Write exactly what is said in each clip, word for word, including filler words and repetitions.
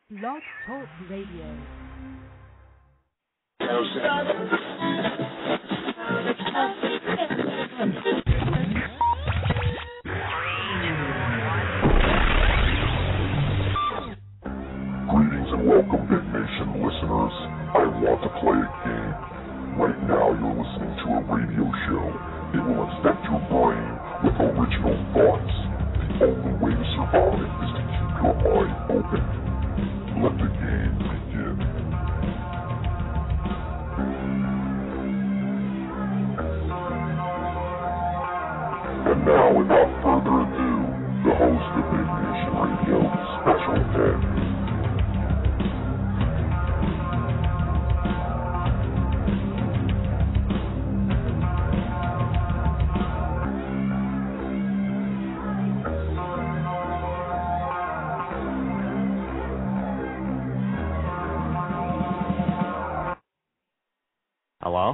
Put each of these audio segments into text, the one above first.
Blog Talk Radio. Greetings and welcome, Big Nation listeners. I want to play a game. Right now you're listening to a radio show. It will infect your brain with original thoughts. The only way to survive is to keep your mind open. Let the game begin. And now, without further ado, the host of Big Nation Radio, Special Ed. Hello?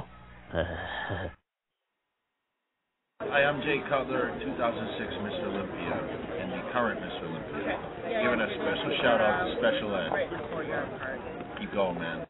Hi, I'm Jay Cutler, two thousand six Mister Olympia, and the current Mister Olympia. Giving a special shout out to Special Ed. Keep going, man.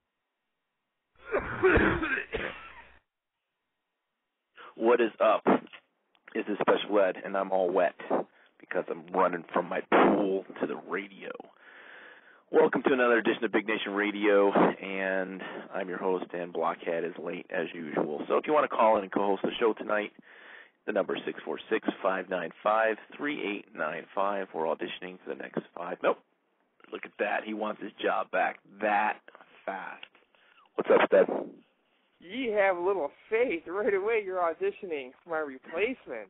What is up? This is Special Ed, and I'm all wet because I'm running from my pool to the radio. Welcome to another edition of Big Nation Radio, and I'm your host, Dan Blockhead, as late as usual. So if you want to call in and co-host the show tonight, the number is six four six, five nine five, three eight nine five. We're auditioning for the next five. Nope. Look at that. He wants his job back that fast. What's up, Steph? You have a little faith. Right away you're auditioning for my replacement.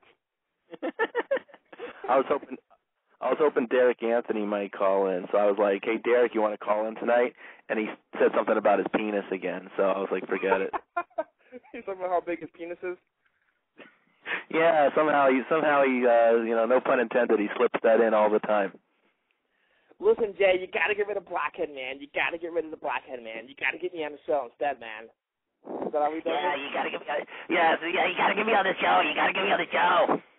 I was hoping... I was hoping Derek Anthony might call in, so I was like, hey, Derek, you want to call in tonight? And he said something about his penis again, so I was like, forget it. He's talking about how big his penis is? Yeah, somehow he, somehow he, uh, you know, no pun intended, he slips that in all the time. Listen, Jay, you got to get rid of Blockhead, man. You got to get rid of the Blockhead, man. You got to get me on the show instead, man. Is that how we do Yeah, it? you got to get me on yeah, so yeah, you got to get me on the show. You got to get me on the show.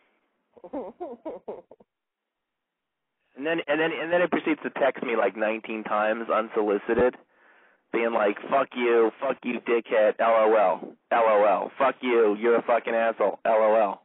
And then and then and then it proceeds to text me like nineteen times unsolicited, being like, "Fuck you, fuck you, dickhead, LOL, LOL, fuck you, you're a fucking asshole, LOL."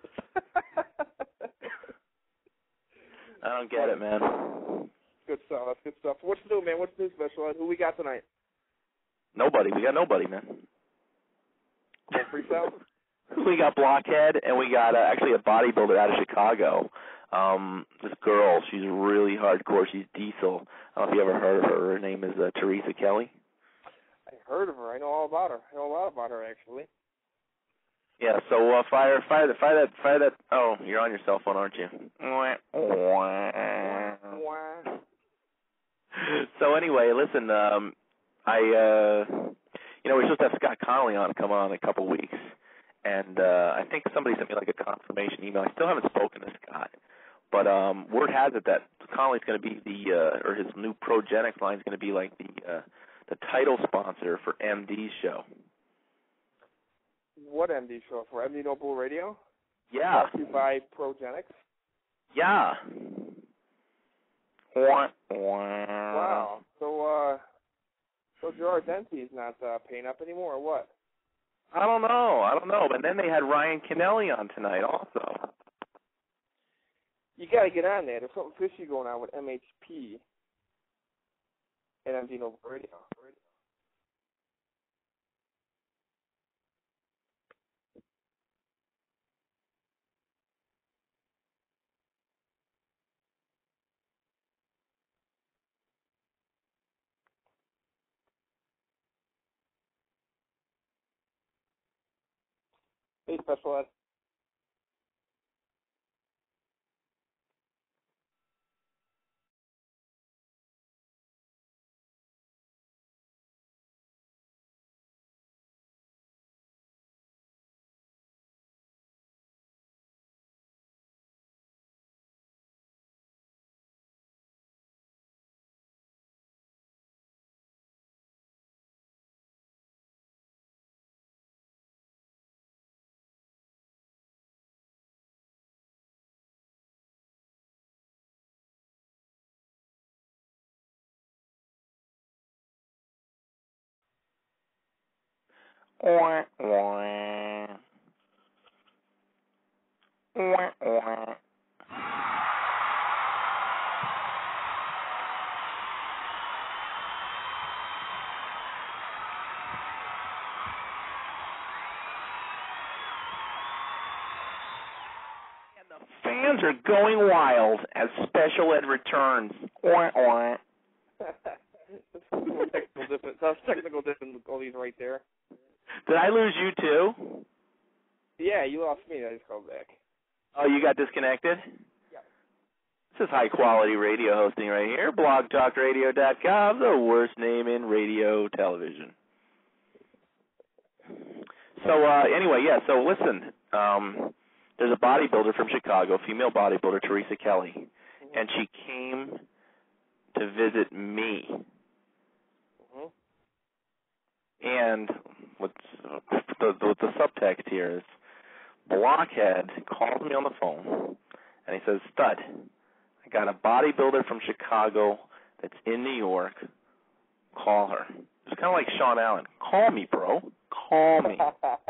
I don't get it, man. Good stuff. That's good stuff. What's new, man? What's new, Special Ed? Who we got tonight? Nobody. We got nobody, man. Little freestyle? We got Blockhead, and we got uh, actually a bodybuilder out of Chicago. Um, this girl, she's really hardcore. She's diesel. I don't know if you ever heard of her. Her name is uh, Teresa Kelly. I heard of her. I know all about her. I know a lot about her, actually. Yeah. So uh, fire, fire that, fire that, fire that. Oh, you're on your cell phone, aren't you? So anyway, listen. Um, I, uh, you know, we're supposed to have Scott Connolly on come on in a couple weeks, and uh, I think somebody sent me like a confirmation email. I still haven't spoken to Scott. But um, word has it that Connolly's going to be the, uh, or his new Progenics line is going to be like the uh, the title sponsor for M D's show. What M D show? For M D Noble Radio? Yeah. Brought to you by Progenics? Yeah. Wow. So, uh, so Gerard Dempsey's not uh, paying up anymore, or what? I don't know. I don't know. But then they had Ryan Kennelly on tonight also. You got to get on there. There's something fishy going on with M H P and M D Noble Radio. Hey, Special Ed. Wah, wah. Wah, wah. Fans are going wild as Special Ed returns. Wah, wah. technical difference. That's technical difficulties right there. Did I lose you too? Yeah, you lost me. I just called back. Oh, you got disconnected? Yep. This is high quality radio hosting right here. blog talk radio dot com, the worst name in radio television. So uh, anyway, yeah. So listen. Um, There's a bodybuilder from Chicago, female bodybuilder, Teresa Kelly, mm-hmm. and she came to visit me. Mm-hmm. And what's uh, the, the, the subtext here is, Blockhead calls me on the phone, and he says, Stud, I got a bodybuilder from Chicago that's in New York. Call her. It's kind of like Sean Allen. Call me, bro. Call me.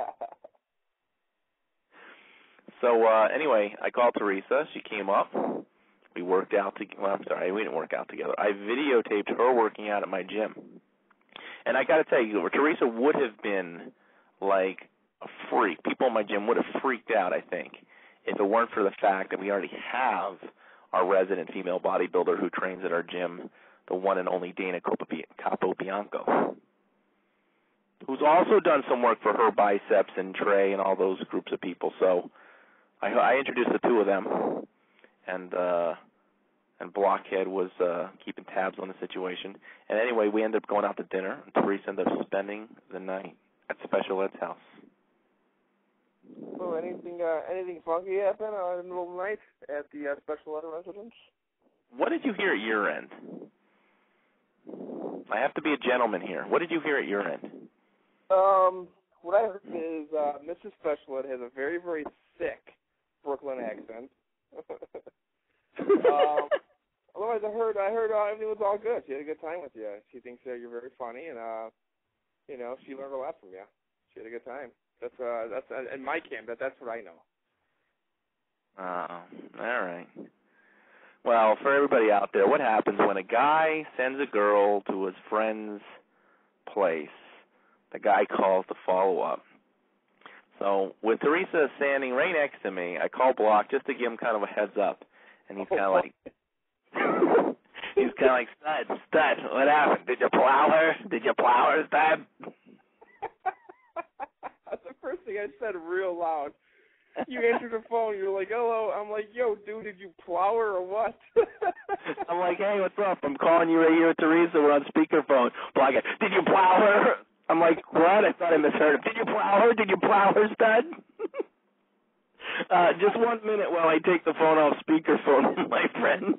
So, uh, anyway, I called Teresa. She came up. We worked out together. Well, I'm sorry, we didn't work out together. I videotaped her working out at my gym. And I got to tell you, Teresa would have been like a freak. People in my gym would have freaked out, I think, if it weren't for the fact that we already have our resident female bodybuilder who trains at our gym, the one and only Dana Capobianco, who's also done some work for her biceps and Trey and all those groups of people. So I, I introduced the two of them, and uh, and Blockhead was uh, keeping tabs on the situation. And anyway, we ended up going out to dinner, and Teresa ended up spending the night at Special Ed's house. Oh, anything uh, anything funky happen uh, in the middle of the night at the uh, Special Ed residence? What did you hear at your end? I have to be a gentleman here. What did you hear at your end? Um, what I heard is uh, Missus Special Ed has a very, very thick Brooklyn accent. um, otherwise, I heard I heard uh, everything was all good. She had a good time with you. She thinks that you're very funny, and uh, you know, she learned a lot from you. She had a good time. That's uh, that's uh, in my camp. That that's what I know. Oh, all right. Well, for everybody out there, what happens when a guy sends a girl to his friend's place? The guy calls to follow up. So with Teresa standing right next to me, I call Block just to give him kind of a heads up, and he's kind of like, he's kind of like, Stud, Stud, what happened? Did you plow her? Did you plow her, Stud? That's the first thing I said real loud. You answered the phone, you're like, hello. I'm like, yo, dude, did you plow her or what? I'm like, hey, what's up? I'm calling you right here with Teresa. We're on speakerphone. Block, did you plow her? I'm like, what? I thought I misheard him. Did you plow her? Did you plow her, Stud? uh, just one minute while I take the phone off speakerphone, my friend.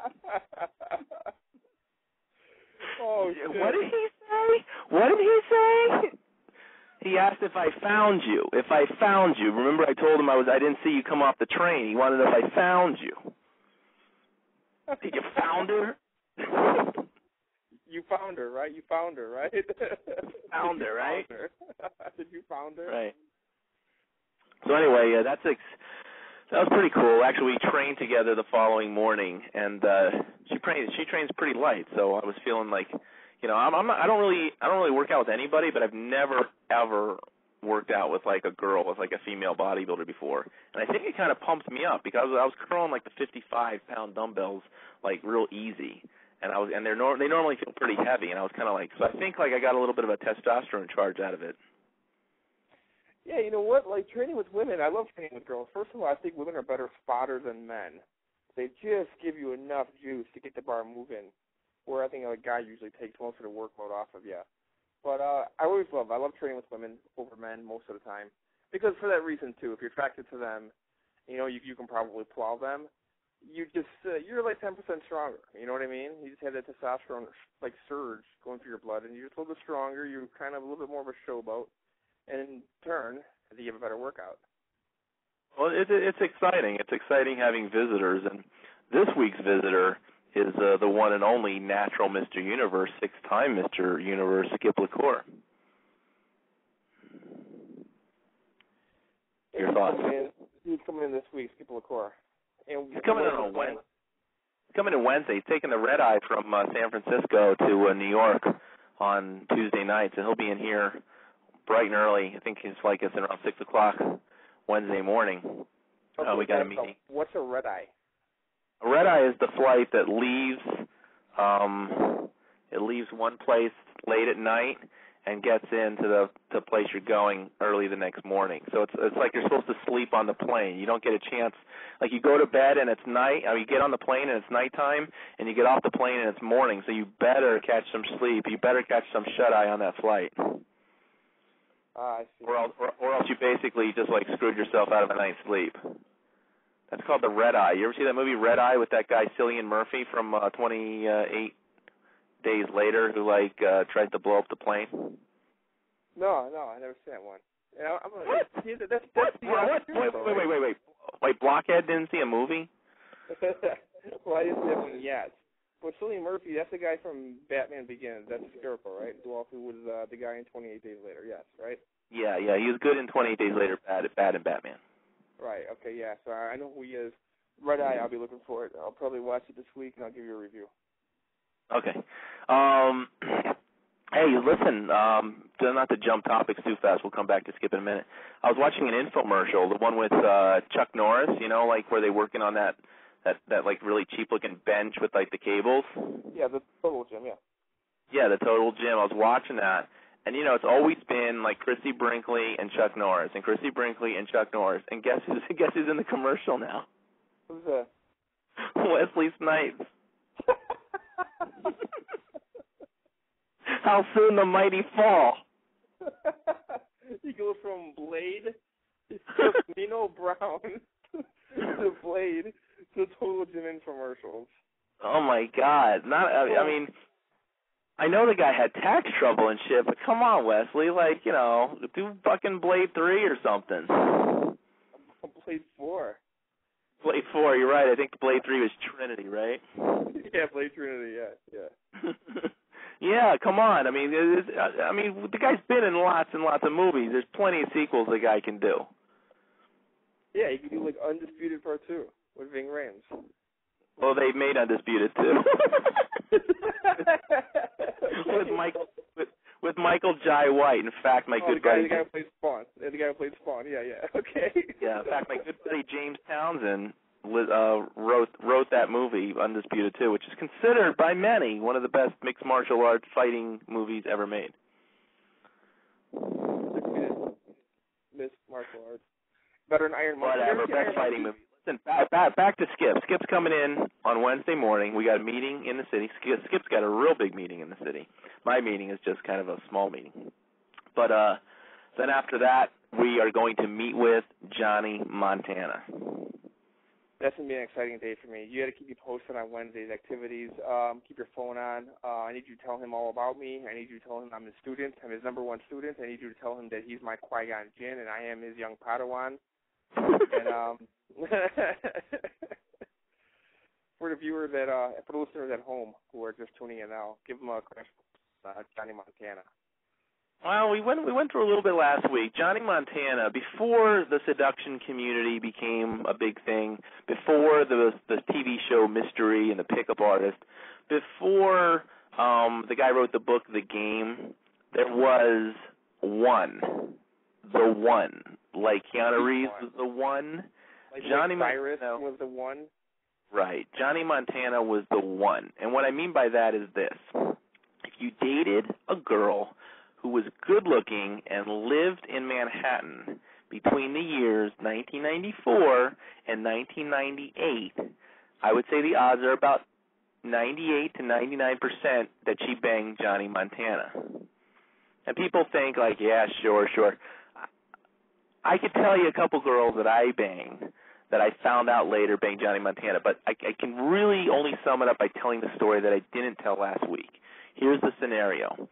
Oh, shit. What did he say? What did he say? He asked if I found you. If I found you. Remember I told him I was I didn't see you come off the train. He wanted to know if I found you. Did you found her? You found her, right? You found her, right? Found her, right? Found her. Did you found her? Right. So anyway, uh, that's ex- that was pretty cool. Actually, we trained together the following morning, and uh, she trains she trains pretty light. So I was feeling like, you know, I'm, I'm not, I don't really I don't really work out with anybody, but I've never ever worked out with like a girl with like a female bodybuilder before, and I think it kind of pumped me up because I was curling like the fifty-five pound dumbbells like real easy. And I was, and they're nor- they normally feel pretty heavy, and I was kind of like, so I think like I got a little bit of a testosterone charge out of it. Yeah, you know what? Like training with women, I love training with girls. First of all, I think women are better spotters than men. They just give you enough juice to get the bar moving, where I think a guy usually takes most of the workload off of you. But uh, I always love, I love training with women over men most of the time, because for that reason too. If you're attracted to them, you know, you you can probably plow them. You just, uh, you're like ten percent stronger, you know what I mean? You just have that testosterone, like, surge going through your blood, and you're just a little bit stronger, you're kind of a little bit more of a showboat, and in turn, I think you have a better workout. Well, it, it's exciting. It's exciting having visitors, and this week's visitor is uh, the one and only natural Mister Universe, six-time Mister Universe, Skip LaCour. Your thoughts? Coming in, he's coming in this week, Skip LaCour. And he's coming in on Wednesday. He's coming in Wednesday. He's taking the red eye from uh, San Francisco to uh, New York on Tuesday nights, and he'll be in here bright and early. I think his flight gets in around six o'clock Wednesday morning. Okay, uh, we got a meeting. What's a red eye? A red eye is the flight that leaves. Um, it leaves one place late at night and gets into the the place you're going early the next morning. So it's it's like you're supposed to sleep on the plane. You don't get a chance. Like you go to bed and it's night, or you get on the plane and it's nighttime, and you get off the plane and it's morning. So you better catch some sleep. You better catch some shut eye on that flight. Ah, I see. Or else, or, or else you basically just like screwed yourself out of a night's sleep. That's called the red eye. You ever see that movie Red Eye with that guy Cillian Murphy from uh, twenty-eight Days Later, who like uh, tried to blow up the plane? No, no, I never seen that one. Yeah, I'm gonna, What? See, that's, that's what? The, uh, What? Wait, wait, wait, wait, wait. Wait, Blockhead didn't see a movie? Well, I didn't see that one yet. But Cillian Murphy, that's the guy from Batman Begins. That's the Scarecrow, right? Who also was uh, the guy in twenty-eight Days Later, yes, right? Yeah, yeah, he was good in twenty-eight Days Later, bad, bad in Batman. Right, okay, yeah, so I know who he is. Red Eye, I'll be looking for it. I'll probably watch it this week, and I'll give you a review. Okay. Um, hey, listen, um, not to jump topics too fast. We'll come back to Skip in a minute. I was watching an infomercial, the one with uh, Chuck Norris, you know, like where they're working on that, that, that like really cheap-looking bench with, like, the cables. Yeah, the Total Gym, yeah. Yeah, the Total Gym. I was watching that. And, you know, it's always been, like, Chrissy Brinkley and Chuck Norris, and Chrissy Brinkley and Chuck Norris. And guess who's, guess who's in the commercial now? Who's that? Wesley Snipes. How soon the mighty fall. He goes from Blade to Nino Brown to Blade to Total Gym infomercials. Oh, my God. Not. I, I mean... I know the guy had tax trouble and shit, but come on, Wesley, like, you know, do fucking Blade three or something. Blade four. Blade four, you're right. I think Blade three was Trinity, right? Yeah, Blade Trinity, yeah, yeah. Yeah, come on. I mean, it's, I mean, the guy's been in lots and lots of movies. There's plenty of sequels the guy can do. Yeah, he can do, like, Undisputed Part two with Ving Rhames. Well, they made Undisputed, too. with Michael with, with Michael Jai White. In fact, my oh, good the guy, buddy... the guy who played Spawn. Yeah, the guy who played Spawn, yeah, yeah, okay. Yeah, in fact, my good buddy James Townsend uh, wrote wrote that movie, Undisputed two, which is considered by many one of the best mixed martial arts fighting movies ever made. Mixed martial arts. Better than Iron Man. Whatever, best fighting movie. Listen, back, back, back to Skip. Skip's coming in on Wednesday morning. We got a meeting in the city. Skip, Skip's got a real big meeting in the city. My meeting is just kind of a small meeting. But uh, then after that, we are going to meet with Johnny Montana. That's going to be an exciting day for me. You got to keep me posted on Wednesday's activities. Um, keep your phone on. Uh, I need you to tell him all about me. I need you to tell him I'm his student. I'm his number one student. I need you to tell him that he's my Qui-Gon Jinn and I am his young Padawan. And um, for the viewers that, uh, for the listeners at home who are just tuning in now, give them a crash, uh, Johnny Montana. Well, we went we went through a little bit last week. Johnny Montana, before the seduction community became a big thing, before the the T V show Mystery and the Pickup Artist, before um, the guy wrote the book The Game, there was one, the one. Like Keanu Reeves was the one. Like Johnny Cyrus Montana was the one. Right. Johnny Montana was the one. And what I mean by that is this. If you dated a girl who was good-looking and lived in Manhattan between the years nineteen ninety-four and nineteen ninety-eight, I would say the odds are about ninety-eight to ninety-nine percent that she banged Johnny Montana. And people think, like, yeah, sure, sure. I could tell you a couple girls that I banged that I found out later banged Johnny Montana, but I, I can really only sum it up by telling the story that I didn't tell last week. Here's the scenario.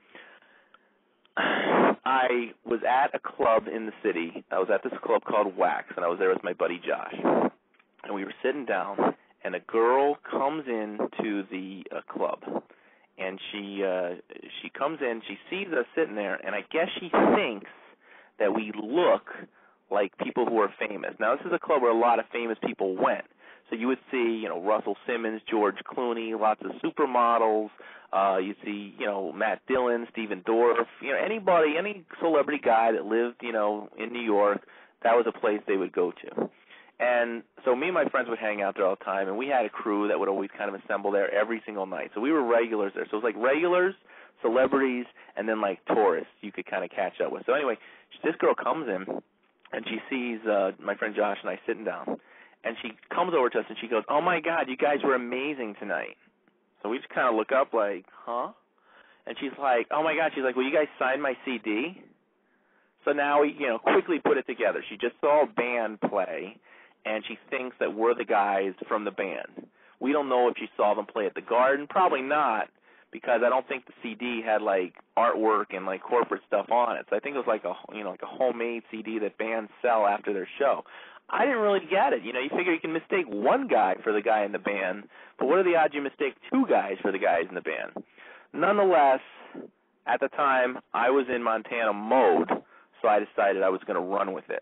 I was at a club in the city. I was at this club called Wax, and I was there with my buddy Josh. And we were sitting down, and a girl comes in to the uh, club. And she uh, she comes in, she sees us sitting there, and I guess she thinks that we look like people who are famous. Now, this is a club where a lot of famous people went. So you would see, you know, Russell Simmons, George Clooney, lots of supermodels. Uh, you see, you know, Matt Dillon, Stephen Dorff, you know, anybody, any celebrity guy that lived, you know, in New York, that was a place they would go to. And so me and my friends would hang out there all the time, and we had a crew that would always kind of assemble there every single night. So we were regulars there. So it was like regulars, celebrities, and then like tourists you could kind of catch up with. So anyway, this girl comes in, and she sees uh, my friend Josh and I sitting down. And she comes over to us and she goes, "Oh, my God, you guys were amazing tonight." So we just kind of look up like, huh? And she's like, "Oh, my God." She's like, "Will you guys sign my C D?" So now we, you know, quickly put it together. She just saw a band play, and she thinks that we're the guys from the band. We don't know if she saw them play at the Garden. Probably not, because I don't think the C D had, like, artwork and, like, corporate stuff on it. So I think it was like a, you know, like a homemade C D that bands sell after their show. I didn't really get it. You know, you figure you can mistake one guy for the guy in the band, but what are the odds you mistake two guys for the guys in the band? Nonetheless, at the time, I was in Montana mode, so I decided I was going to run with it.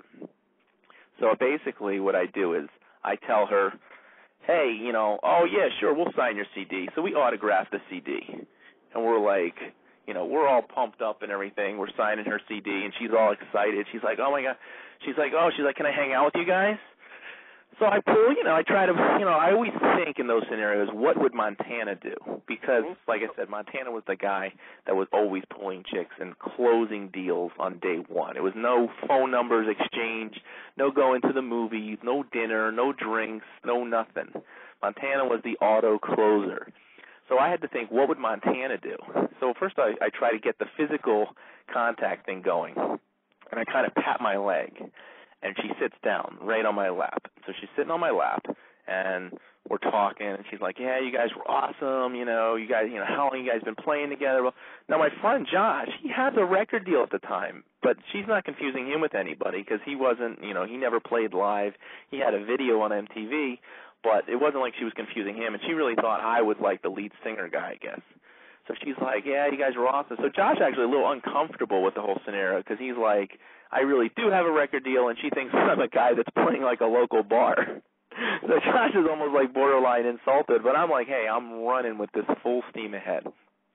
So basically what I do is I tell her, hey, you know, oh, yeah, sure, we'll sign your C D. So we autograph the C D, and we're like, you know, we're all pumped up and everything. We're signing her C D, and she's all excited. She's like, oh, my God. She's like, oh, she's like, can I hang out with you guys? So I pull, you know, I try to, you know, I always think in those scenarios, what would Montana do? Because, like I said, Montana was the guy that was always pulling chicks and closing deals on day one. It was no phone numbers exchanged, no going to the movies, no dinner, no drinks, no nothing. Montana was the auto closer. So I had to think, what would Montana do? So first I, I try to get the physical contact thing going, and I kind of pat my leg, and she sits down right on my lap. So she's sitting on my lap, and we're talking, and she's like, yeah, you guys were awesome, you know, you guys, you know, how long you guys been playing together? Well, now my friend Josh, he has a record deal at the time, but she's not confusing him with anybody because he wasn't, you know, he never played live. He had a video on M T V, but it wasn't like she was confusing him, and she really thought I was like the lead singer guy, I guess. So she's like, yeah, you guys were awesome. So Josh actually a little uncomfortable with the whole scenario because he's like, I really do have a record deal, and she thinks I'm a guy that's playing like a local bar. So Josh is almost like borderline insulted, but I'm like, hey, I'm running with this full steam ahead.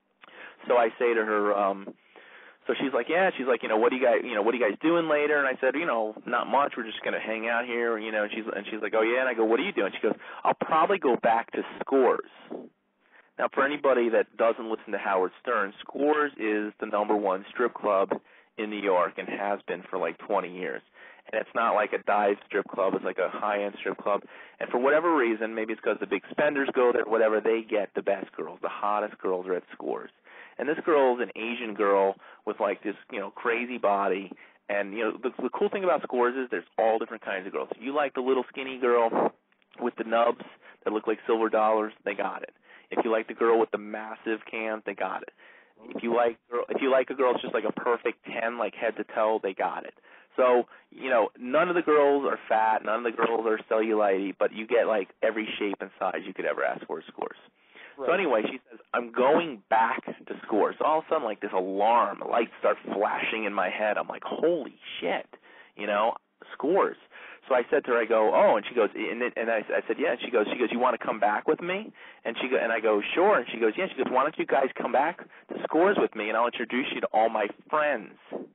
So I say to her, um, so she's like, yeah, she's like, you know, what do you guys, you know, what are you guys doing later? And I said, you know, not much. We're just gonna hang out here, you know. And she's and she's like, oh yeah. And I go, what are you doing? She goes, I'll probably go back to Scores. Now, for anybody that doesn't listen to Howard Stern, Scores is the number one strip club in New York and has been for like twenty years. And it's not like a dive strip club. It's like a high-end strip club. And for whatever reason, maybe it's because the big spenders go there, whatever, they get the best girls. The hottest girls are at Scores. And this girl's an Asian girl with like this, you know, crazy body. And, you know, the, the cool thing about Scores is there's all different kinds of girls. If you like the little skinny girl with the nubs that look like silver dollars, they got it. If you like the girl with the massive cans, they got it. If you like if you like a girl that's just like a perfect ten, like head to toe, they got it. So, you know, none of the girls are fat, none of the girls are cellulite, but you get like every shape and size you could ever ask for at Scores. Right. So anyway, she says, I'm going back to Scores. So all of a sudden, like this alarm, the lights start flashing in my head. I'm like, holy shit, you know, Scores. So I said to her, I go, oh, and she goes, and, and I, I said, yeah. And she goes, she goes, you want to come back with me? And she go, and I go, sure. And she goes, yeah. She goes, why don't you guys come back to Scores with me, and I'll introduce you to all my friends.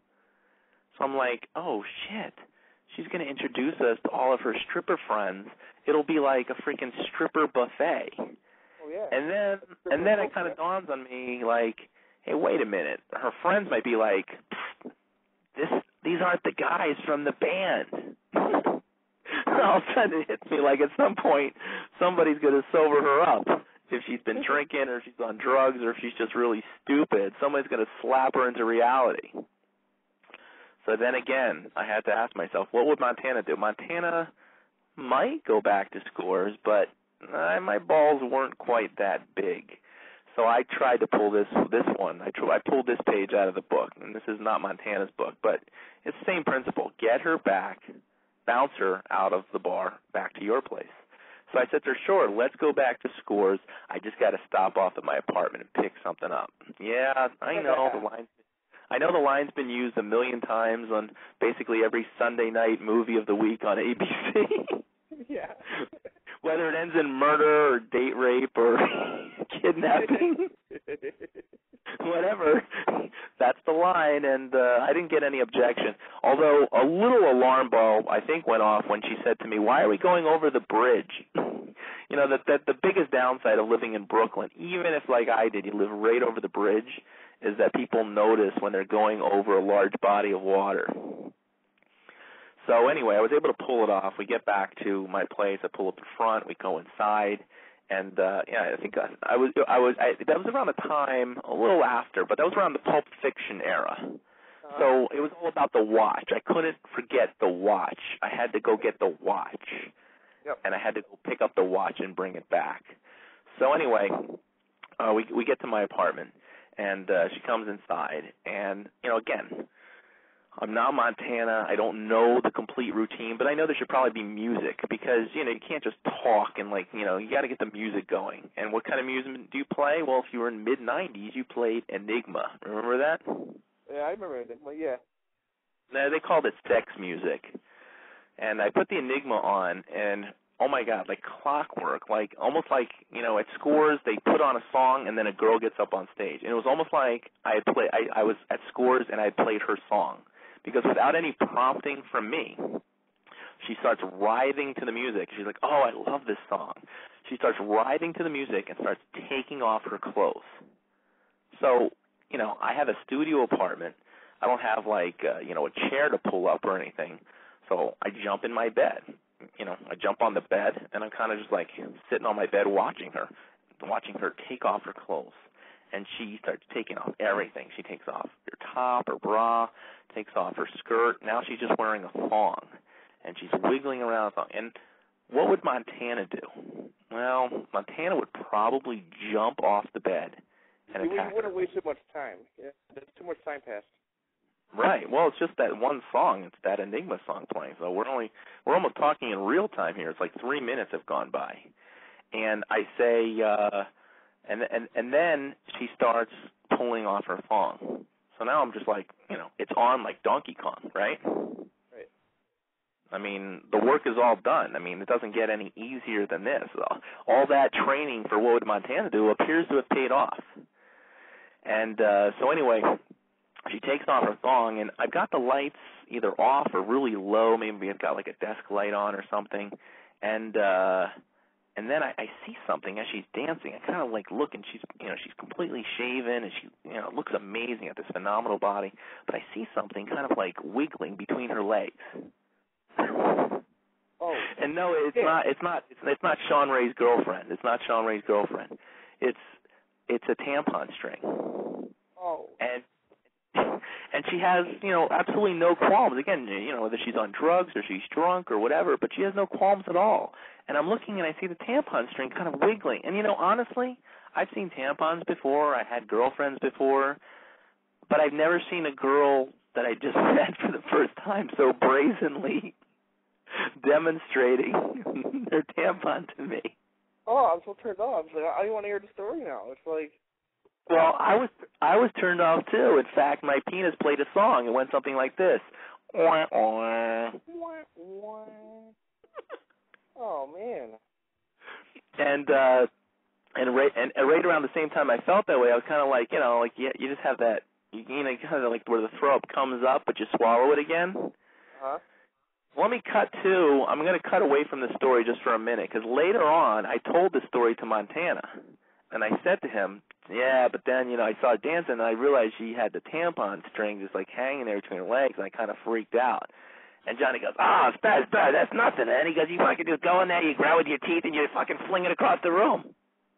So I'm like, oh shit, she's going to introduce us to all of her stripper friends. It'll be like a freaking stripper buffet. Oh yeah. And then, and then it kind of dawns on me, like, hey, wait a minute. Her friends might be like, this, these aren't the guys from the band. All of a sudden it hits me like at some point somebody's going to sober her up. If she's been drinking or if she's on drugs or if she's just really stupid, somebody's going to slap her into reality. So then again, I had to ask myself, what would Montana do? Montana might go back to Scores, but uh, my balls weren't quite that big. So I tried to pull this this one. I, tr- I pulled this page out of the book, and this is not Montana's book, but it's the same principle. Get her back, bounce her out of the bar back to your place. So I said to her, sure, let's go back to Scores. I just got to stop off at my apartment and pick something up. Yeah, I know the line. I know the line's been used a million times on basically every Sunday night movie of the week on A B C. Yeah. Whether it ends in murder or date rape or kidnapping, whatever, that's the line, and uh, I didn't get any objection. Although a little alarm bell, I think, went off when she said to me, "Why are we going over the bridge?" You know, that, that the biggest downside of living in Brooklyn, even if, like I did, you live right over the bridge, is that people notice when they're going over a large body of water. So anyway, I was able to pull it off. We get back to my place. I pull up in front. We go inside, and uh, yeah, I think I, I was. I was. I, that was around the time, a little after, but that was around the Pulp Fiction era. Uh-huh. So it was all about the watch. I couldn't forget the watch. I had to go get the watch, yep. And I had to go pick up the watch and bring it back. So anyway, uh, we we get to my apartment, and uh, she comes inside, and you know, again, I'm not Montana. I don't know the complete routine, but I know there should probably be music because, you know, you can't just talk and, like, you know, you got to get the music going. And what kind of music do you play? Well, if you were in mid nineties, you played Enigma. Remember that? Yeah, I remember Enigma, yeah. No, they called it sex music. And I put the Enigma on, and, oh, my God, like clockwork, like almost like, you know, at Scores, they put on a song, and then a girl gets up on stage. And it was almost like I had play, I, I was at Scores, and I had played her song. Because without any prompting from me, she starts writhing to the music. She's like, oh, I love this song. She starts writhing to the music and starts taking off her clothes. So, you know, I have a studio apartment. I don't have, like, uh, you know, a chair to pull up or anything. So I jump in my bed. You know, I jump on the bed, and I'm kind of just, like, sitting on my bed watching her, watching her take off her clothes. And she starts taking off everything. She takes off her top, her bra, takes off her skirt. Now she's just wearing a thong, and she's wiggling around. And what would Montana do? Well, Montana would probably jump off the bed and you, attack you wouldn't her. waste too much time. Yeah, there's too much time passed. Right. Well, it's just that one song. It's that Enigma song playing. So we're only we're almost talking in real time here. It's like three minutes have gone by, and I say. Uh, And and and then she starts pulling off her thong. So now I'm just like, you know, it's on like Donkey Kong, right? Right. I mean, the work is all done. I mean, it doesn't get any easier than this. All that training for what would Montana do appears to have paid off. And uh, so anyway, she takes off her thong, and I've got the lights either off or really low. Maybe I've got like a desk light on or something. And uh And then I, I see something as she's dancing. I kind of like look, and she's, you know, she's completely shaven, and she, you know, looks amazing at this phenomenal body. But I see something kind of like wiggling between her legs. Oh. And no, it's yeah. not. It's not. It's, it's not Sean Ray's girlfriend. It's not Sean Ray's girlfriend. It's it's a tampon string. Oh. And and she has, you know, absolutely no qualms. Again, you know, whether she's on drugs or she's drunk or whatever, but she has no qualms at all. And I'm looking and I see the tampon string kind of wiggling. And, you know, honestly, I've seen tampons before. I had girlfriends before. But I've never seen a girl that I just met for the first time so brazenly demonstrating their tampon to me. Oh, I'm so turned off. Like, I don't want to hear the story now. It's like... Well, I was I was turned off, too. In fact, my penis played a song. It went something like this. Wah, wah. Wah, wah. Oh, man. And, uh, and, right, and, and right around the same time I felt that way, I was kind of like, you know, like, yeah, you just have that, you, you know, kind of like where the throw up comes up, but you swallow it again. Uh-huh. Let me cut to, I'm going to cut away from the story just for a minute, because later on, I told the story to Montana, and I said to him, yeah, but then, you know, I saw her dancing, and I realized she had the tampon string just, like, hanging there between her legs, and I kind of freaked out. And Johnny goes, oh, Spaz, Spaz, that's nothing, man. He goes, you fucking just go in there, you grab with your teeth, and you fucking fling it across the room.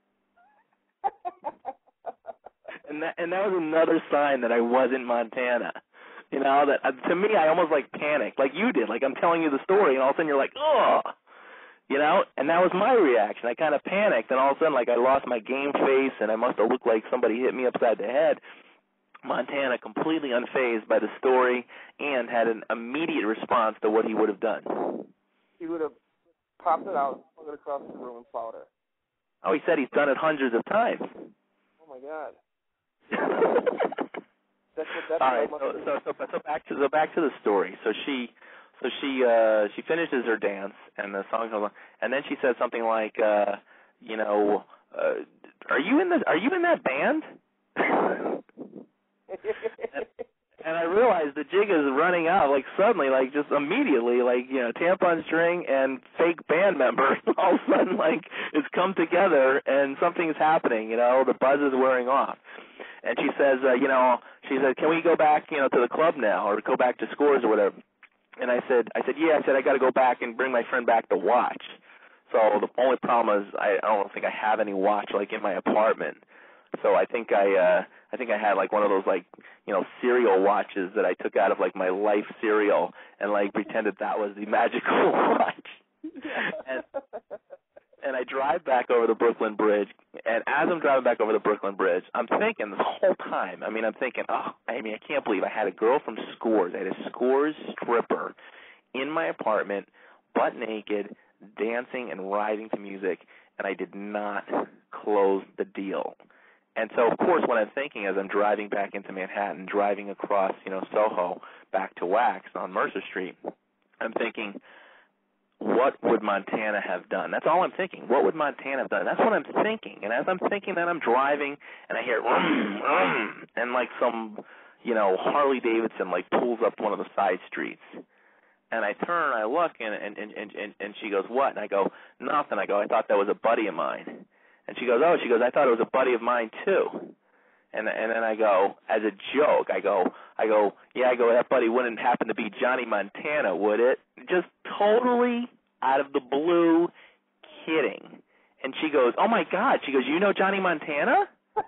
and that and that was another sign that I wasn't Montana. You know, that uh, to me, I almost, like, panicked, like you did. Like, I'm telling you the story, and all of a sudden you're like, oh. You know, and that was my reaction. I kind of panicked, and all of a sudden, like, I lost my game face, and I must have looked like somebody hit me upside the head. Montana, completely unfazed by the story, and had an immediate response to what he would have done. He would have popped it out, flung it across the room, and plowed her. Oh, he said he's done it hundreds of times. Oh, my God. That's what that's All right. what So, I so, so, so back to so back to the story. So she, so she, uh, she finishes her dance, and the song goes on, and then she says something like, uh, you know, uh, "Are you in the Are you in that band?" and, and I realized the jig is running out, like suddenly, like just immediately, like, you know, tampon string and fake band member all of a sudden, like, it's come together and something's happening, you know, the buzz is wearing off. And she says, uh, you know, she said, "Can we go back, you know, to the club now, or go back to Scores or whatever?" And I said, I said, yeah, I said, I got to go back and bring my friend back to watch. So the only problem is I, I don't think I have any watch, like, in my apartment. So I think I, uh, I think I had like one of those, like, you know, cereal watches that I took out of like my Life cereal and like pretended that was the magical watch. and, and I drive back over the Brooklyn Bridge, and as I'm driving back over the Brooklyn Bridge, I'm thinking the whole time, I mean, I'm thinking, oh, I mean, I can't believe I had a girl from Scores. I had a Scores stripper in my apartment, butt naked, dancing and riding to music, and I did not close the deal. And so, of course, what I'm thinking as I'm driving back into Manhattan, driving across, you know, Soho back to Wax on Mercer Street, I'm thinking, what would Montana have done? That's all I'm thinking. What would Montana have done? That's what I'm thinking. And as I'm thinking that, I'm driving, and I hear, rum, rum, and like some, you know, Harley Davidson, like, pulls up one of the side streets. And I turn, and I look, and, and, and, and, and she goes, what? And I go, nothing. I go, I thought that was a buddy of mine. And she goes, oh, she goes, I thought it was a buddy of mine, too. And and then I go, as a joke, I go, I go, yeah, I go, that buddy wouldn't happen to be Johnny Montana, would it? Just totally out of the blue, kidding. And she goes, oh, my God. She goes, you know Johnny Montana?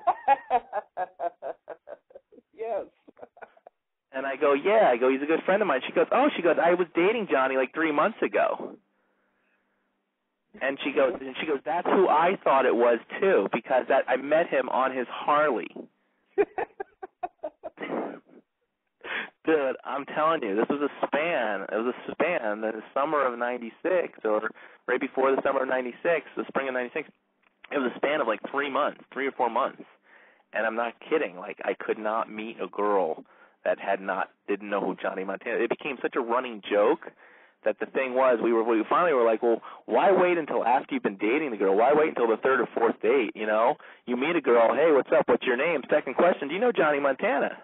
Yes. And I go, yeah. I go, he's a good friend of mine. She goes, oh, she goes, I was dating Johnny like three months ago. And she goes, and she goes, that's who I thought it was too, because that I met him on his Harley. Dude, I'm telling you, this was a span. It was a span. The summer of ninety-six, or right before the summer of ninety-six, the spring of ninety-six. It was a span of like three months, three or four months. And I'm not kidding. Like, I could not meet a girl that had not didn't know who Johnny Montana. It became such a running joke that the thing was, we were we finally were like, well, why wait until after you've been dating the girl? Why wait until the third or fourth date? You know, you meet a girl, hey, what's up? What's your name? Second question, do you know Johnny Montana?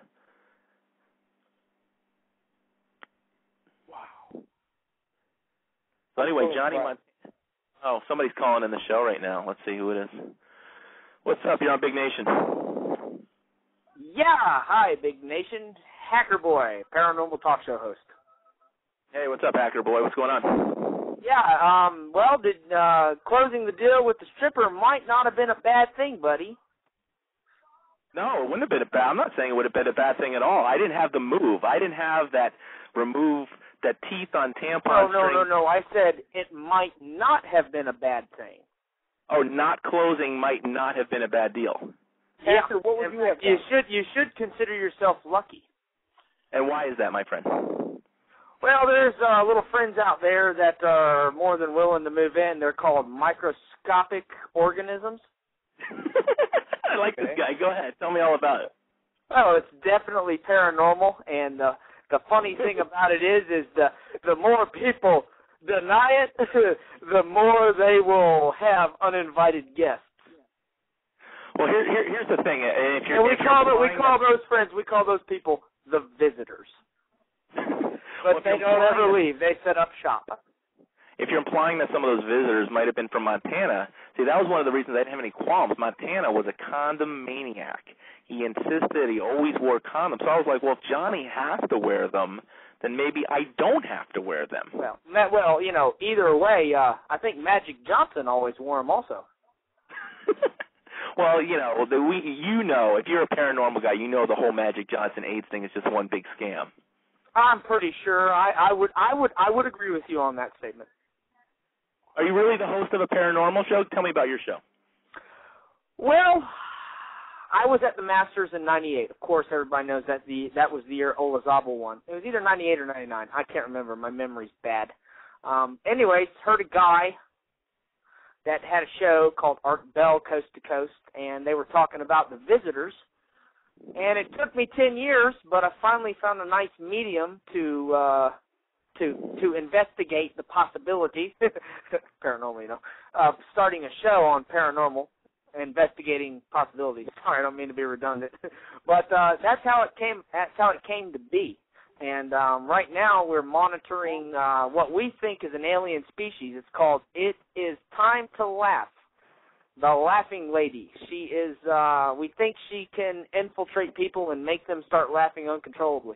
Wow. So anyway, Johnny Montana. Oh, somebody's calling in the show right now. Let's see who it is. What's up? You're on Big Nation. Yeah, hi, Big Nation. Hacker Boy, paranormal talk show host. Hey, what's up, Hacker Boy? What's going on? Yeah, um, well, did uh, closing the deal with the stripper might not have been a bad thing, buddy. No, it wouldn't have been a bad. I'm not saying it would have been a bad thing at all. I didn't have the move. I didn't have that remove that teeth on tampon. No, no, string. no, no. I said it might not have been a bad thing. Oh, not closing might not have been a bad deal. Yeah, Hacker, what would you have you done? should you should consider yourself lucky. And why is that, my friend? Well, there's uh, little friends out there that are more than willing to move in. They're called microscopic organisms. I like this guy. Go ahead. Tell me all about it. Oh, it's definitely paranormal, and uh, the funny thing about it is, is the the more people deny it, the more they will have uninvited guests. Well, here, here here's the thing. If you're, and we if call you're it, we call those friends, we call those people the visitors. But well, they don't ever that, leave. They set up shop. If you're implying that some of those visitors might have been from Montana, see, that was one of the reasons I didn't have any qualms. Montana was a condom maniac. He insisted he always wore condoms. So I was like, well, if Johnny has to wear them, then maybe I don't have to wear them. Well, well, you know, either way, uh, I think Magic Johnson always wore them also. Well, you know, the, we, you know, if you're a paranormal guy, you know the whole Magic Johnson AIDS thing is just one big scam. I'm pretty sure. I, I would, I would, I would agree with you on that statement. Are you really the host of a paranormal show? Tell me about your show. Well, I was at the Masters in ninety-eight. Of course, everybody knows that the that was the year Olazabal won. It was either ninety-eight or ninety-nine. I can't remember. My memory's bad. Um, anyways, heard a guy that had a show called Art Bell Coast to Coast, and they were talking about the visitors. And it took me ten years, but I finally found a nice medium to uh, to to investigate the possibilities, paranormal, you know, of starting a show on paranormal, investigating possibilities. Sorry, I don't mean to be redundant, but uh, that's how it came. That's how it came to be. And um, right now we're monitoring uh, what we think is an alien species. It's called It Is Time to Laugh. The Laughing Lady. She is, uh, we think she can infiltrate people and make them start laughing uncontrollably.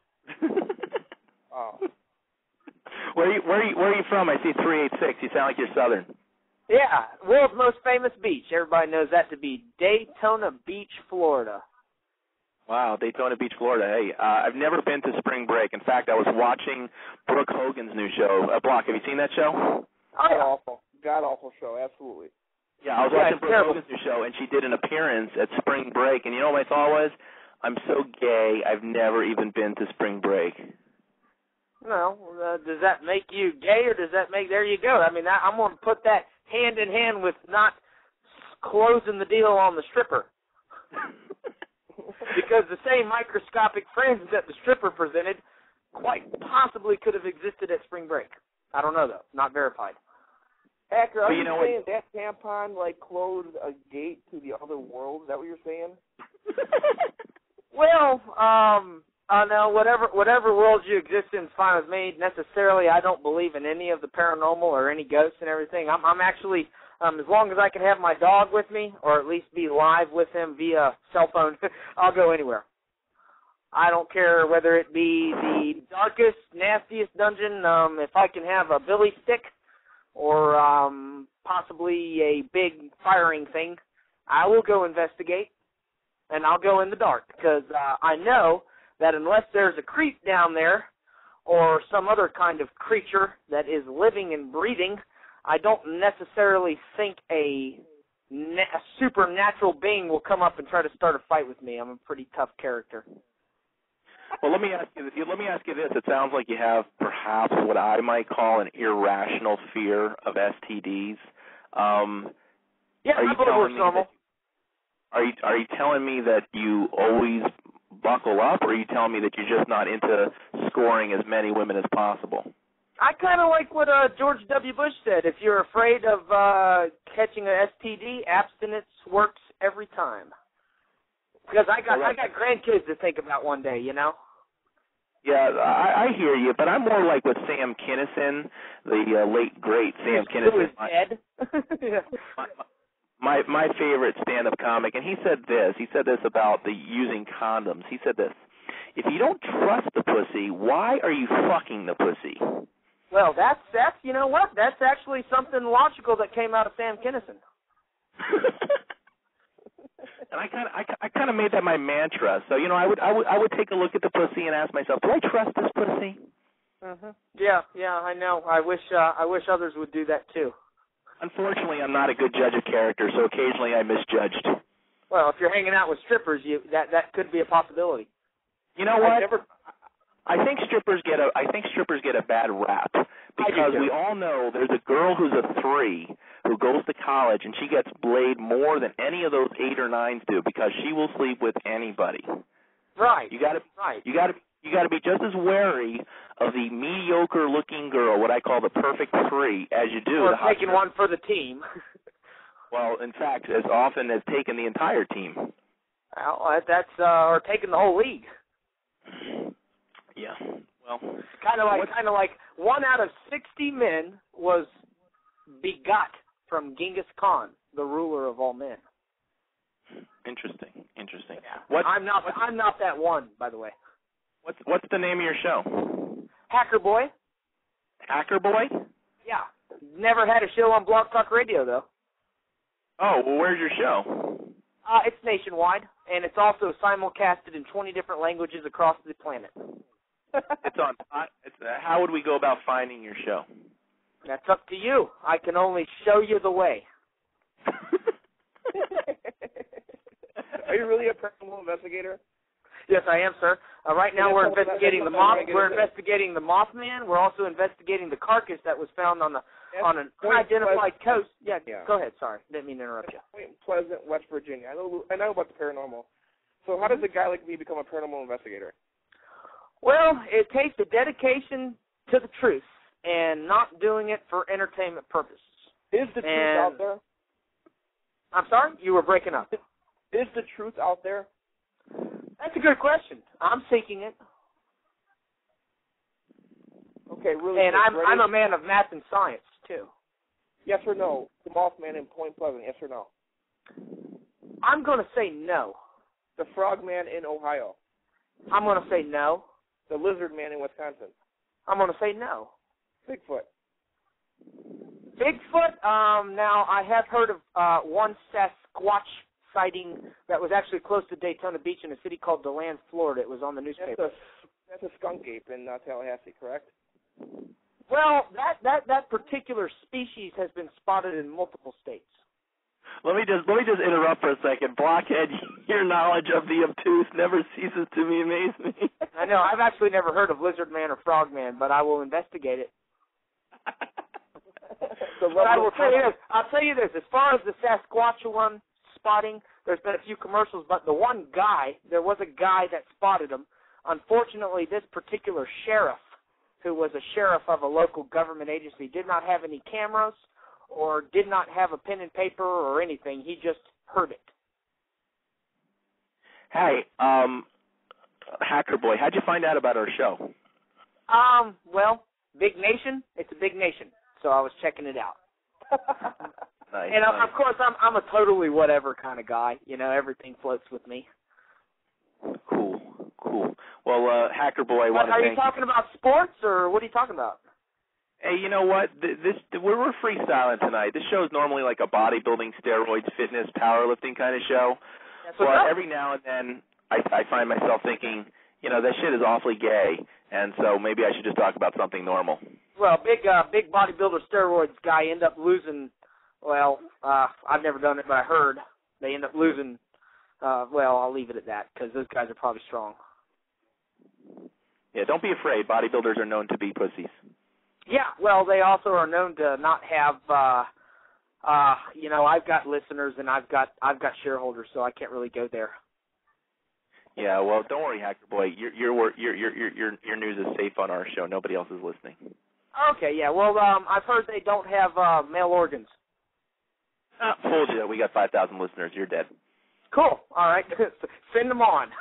Oh. Where are you, where are you, where are you from? I see three eight six. You sound like you're Southern. Yeah, world's most famous beach. Everybody knows that to be Daytona Beach, Florida. Wow, Daytona Beach, Florida. Hey, uh, I've never been to spring break. In fact, I was watching Brooke Hogan's new show, uh, Block. Have you seen that show? Oh, God yeah. awful. God awful show, absolutely. Yeah, I was Yeah, watching it's Brooke terrible. Hogan's new show, and she did an appearance at spring break. And you know what my thought was? I'm so gay, I've never even been to spring break. No, uh, does that make you gay, or does that make, there you go. I mean, I, I'm going to put that hand in hand with not closing the deal on the stripper. Because the same microscopic friends that the stripper presented quite possibly could have existed at spring break. I don't know, though. Not verified. Hacker, are But you, you know saying that tampon, like, closed a gate to the other world? Is that what you're saying? Well, um, I know whatever whatever world you exist in is fine with me. Necessarily, I don't believe in any of the paranormal or any ghosts and everything. I'm, I'm actually, um, as long as I can have my dog with me, or at least be live with him via cell phone, I'll go anywhere. I don't care whether it be the darkest, nastiest dungeon. Um, if I can have a billy stick or um, possibly a big firing thing, I will go investigate, and I'll go in the dark, because uh, I know that unless there's a creep down there or some other kind of creature that is living and breathing, I don't necessarily think a, na- a supernatural being will come up and try to start a fight with me. I'm a pretty tough character. Well, let me ask you. Let me ask you this. It sounds like you have perhaps what I might call an irrational fear of S T Ds. Um, Yeah, are you I believe telling it's me normal. that, are you are you telling me that you always buckle up, or are you telling me that you're just not into scoring as many women as possible? I kind of like what uh, George W. Bush said. If you're afraid of uh, catching an S T D, abstinence works every time. Because I got I got grandkids to think about one day, you know. Yeah, I, I hear you, but I'm more like with Sam Kinison, the uh, late great Sam Kinison. Who is dead? Yeah. my, my my favorite stand-up comic, and he said this. He said this about the using condoms. He said this: if you don't trust the pussy, why are you fucking the pussy? Well, that's that's you know what? That's actually something logical that came out of Sam Kinison. And I kind of, I, I kind of made that my mantra. So you know, I would, I would, I would take a look at the pussy and ask myself, do I trust this pussy? Mm-hmm. Yeah, yeah, I know. I wish, uh, I wish others would do that too. Unfortunately, I'm not a good judge of character, so occasionally I misjudged. Well, if you're hanging out with strippers, you that that could be a possibility. You know what? I never. I think strippers get a, I think strippers get a bad rap because we all know there's a girl who's a three who goes to college and she gets laid more than any of those eight or nines do because she will sleep with anybody. Right. You got to, right. You got to, you got to be just as wary of the mediocre-looking girl, what I call the perfect three, as you do. Or the hot taking strip. one for the team. Well, in fact, as often as taking the entire team. Well, that's uh, or taking the whole league. Yeah. Well, kind of like kind of like one out of sixty men was begot from Genghis Khan, the ruler of all men. Interesting. Interesting. Yeah. What, I'm not. I'm not that one, by the way. What's What's the name of your show? Hacker Boy. Hacker Boy? Yeah. Never had a show on Blog Talk Radio though. Oh, well, where's your show? Uh, it's nationwide, and it's also simulcasted in twenty different languages across the planet. It's on. It's, uh, how would we go about finding your show? That's up to you. I can only show you the way. Are you really a paranormal investigator? Yes, I am, sir. Uh, right now, Yeah, we're that's what- investigating the that's what moth. I'm gonna We're say. investigating the Mothman. We're also investigating the carcass that was found on the That's on an Point unidentified coast. Yeah, Yeah. go ahead. Sorry, didn't mean to interrupt you. Point Pleasant, West Virginia. I know. I know about the paranormal. So how does a guy like me become a paranormal investigator? Well, it takes a dedication to the truth and not doing it for entertainment purposes. Is the truth and, out there? I'm sorry? You were breaking up. Is the truth out there? That's a good question. I'm seeking it. Okay, really. And quick, I'm ready? I'm a man of math and science, too. Yes or no? The Mothman in Point Pleasant, yes or no? I'm going to say no. The Frogman in Ohio. I'm going to say no. The Lizard Man in Wisconsin. I'm going to say no. Bigfoot. Bigfoot, um, now I have heard of uh, one Sasquatch sighting that was actually close to Daytona Beach in a city called DeLand, Florida. It was on the newspaper. That's a, that's a skunk ape in uh, Tallahassee, correct? Well, that, that, that particular species has been spotted in multiple states. Let me just let me just interrupt for a second. Blockhead, your knowledge of the obtuse never ceases to me amaze me. I know. I've actually never heard of Lizard Man or Frog Man, but I will investigate it. But I will tell you this. I'll tell you this. As far as the Sasquatchuan spotting, there's been a few commercials, but the one guy, there was a guy that spotted him. Unfortunately, this particular sheriff, who was a sheriff of a local government agency, did not have any cameras or did not have a pen and paper or anything. He just heard it. Hey, um, Hacker Boy, how'd you find out about our show? Um, well, Big Nation. It's a big nation, so I was checking it out. Nice, and nice. of course, I'm I'm a totally whatever kind of guy. You know, everything floats with me. Cool, cool. Well, uh, Hacker Boy, I want to Are thank you talking about sports, or what are you talking about? Hey, you know what? This we're, we're freestyling tonight. This show is normally like a bodybuilding, steroids, fitness, powerlifting kind of show. That's but what's up. every now and then, I, I find myself thinking, you know, that shit is awfully gay, and so maybe I should just talk about something normal. Well, big uh, big bodybuilder steroids guy end up losing. Well, uh, I've never done it, but I heard they end up losing. Uh, well, I'll leave it at that because those guys are probably strong. Yeah, don't be afraid. Bodybuilders are known to be pussies. Yeah, well, they also are known to not have. Uh, uh, you know, I've got listeners and I've got I've got shareholders, so I can't really go there. Yeah, well, don't worry, Hacker Boy. Your your your your your your your news is safe on our show. Nobody else is listening. Okay, yeah. Well, um, I've heard they don't have uh, male organs. Ah, fooled you. We got five thousand listeners. You're dead. Cool. All right. Send them on.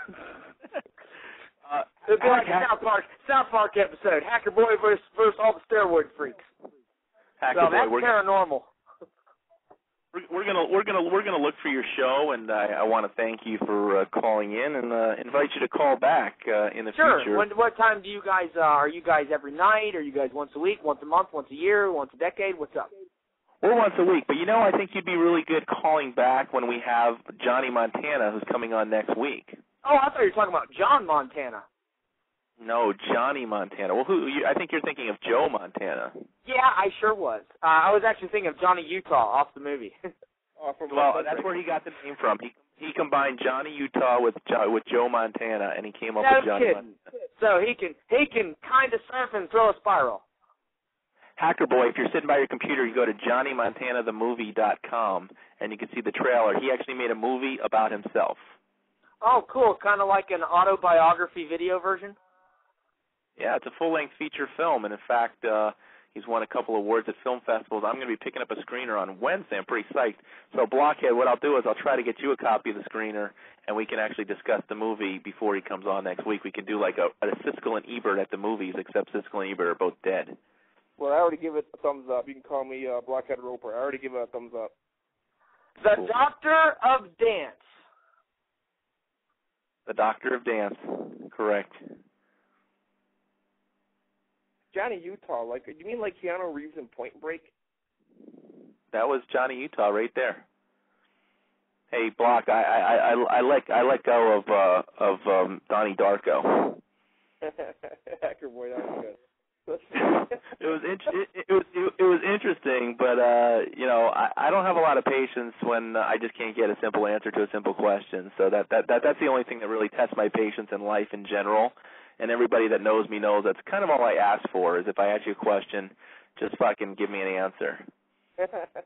uh, It'll be like a Hacker, South Park South Park episode. Hacker Boy versus, versus all the steroid freaks. Hacker so Boy, that's we're, paranormal. we're, we're gonna we're gonna we're gonna look for your show, and I, I want to thank you for uh, calling in and uh, invite you to call back uh, in the sure. future. When, what time do you guys? Uh, are you guys every night? Are you guys once a week, once a month, once a year, once a decade? What's up? We're once a week, but you know, I think you'd be really good calling back when we have Johnny Montana, who's coming on next week. Oh, I thought you were talking about John Montana. No, Johnny Montana. Well, who? You, I think you're thinking of Joe Montana. Yeah, I sure was. Uh, I was actually thinking of Johnny Utah off the movie. Oh, from Well, that's where he got the name from. He he combined Johnny Utah with jo- with Joe Montana, and he came up no with Johnny kidding. Montana. So he can he can kind of surf and throw a spiral. Hacker Boy, if you're sitting by your computer, you go to johnny montana the movie dot com, and you can see the trailer. He actually made a movie about himself. Oh, cool. Kind of like an autobiography video version? Yeah, it's a full-length feature film, and in fact, uh, he's won a couple awards at film festivals. I'm going to be picking up a screener on Wednesday. I'm pretty psyched. So, Blockhead, what I'll do is I'll try to get you a copy of the screener, and we can actually discuss the movie before he comes on next week. We can do like a, a Siskel and Ebert at the movies, except Siskel and Ebert are both dead. Well, I already give it a thumbs up. You can call me uh, Blockhead Roper. I already give it a thumbs up. The Cool. Doctor of Dance. The Doctor of Dance, correct. Johnny Utah, like, you mean like Keanu Reeves in Point Break? That was Johnny Utah right there. Hey, Block, I I I, I let I let go of uh, of um, Donnie Darko. Hacker Boy, that was good. it was int- it, it was it, it was interesting, but uh, you know, I, I don't have a lot of patience when uh, I just can't get a simple answer to a simple question. So that, that that that's the only thing that really tests my patience in life in general. And everybody that knows me knows that's kind of all I ask for is if I ask you a question, just fucking give me an answer.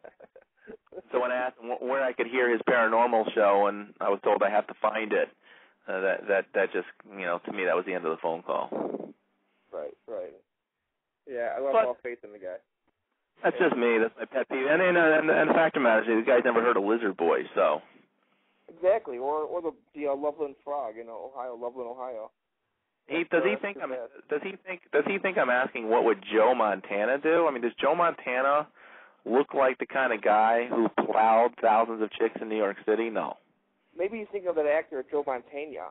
So when I asked him where I could hear his paranormal show, and I was told I have to find it, uh, that that that just you know to me that was the end of the phone call. Right, right. Yeah, I lost But, all faith in the guy. That's yeah. just me. That's my pet peeve. And and, and, and the fact of the matter is, the guy's never heard of Lizard Boy, so. Exactly, or or the the uh, Loveland Frog, you know, Ohio, Loveland, Ohio. He does he uh, think I'm bad. does he think does he think I'm asking what would Joe Montana do? I mean, does Joe Montana look like the kind of guy who plowed thousands of chicks in New York City? No. Maybe he's thinking of that actor Joe Montana.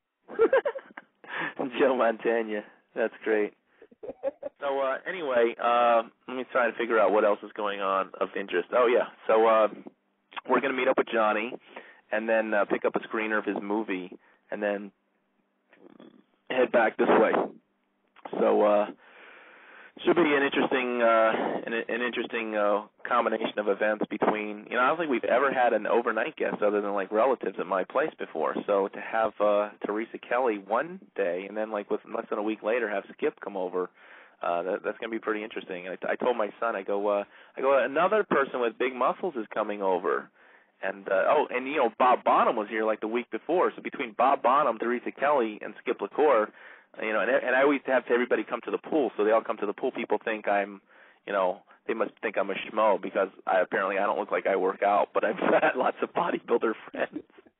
Joe Montana, that's great. So uh, anyway, uh, let me try to figure out what else is going on of interest. Oh yeah, so uh, we're going to meet up with Johnny, and then uh, pick up a screener of his movie, and then head back this way. So uh, should be an interesting, uh, an, an interesting uh, combination of events between. You know, I don't think we've ever had an overnight guest other than like relatives at my place before. So to have uh, Teresa Kelly one day, and then like with less than a week later have Skip come over. Uh, that, that's going to be pretty interesting. And I, I told my son, I go, uh, I go, another person with big muscles is coming over. And, uh, oh, and, you know, Bob Bonham was here like the week before. So between Bob Bonham, Teresa Kelly, and Skip LaCour, you know, and, and I always have everybody come to the pool. So they all come to the pool. People think I'm, you know, they must think I'm a schmo because I apparently I don't look like I work out, but I've had lots of bodybuilder friends.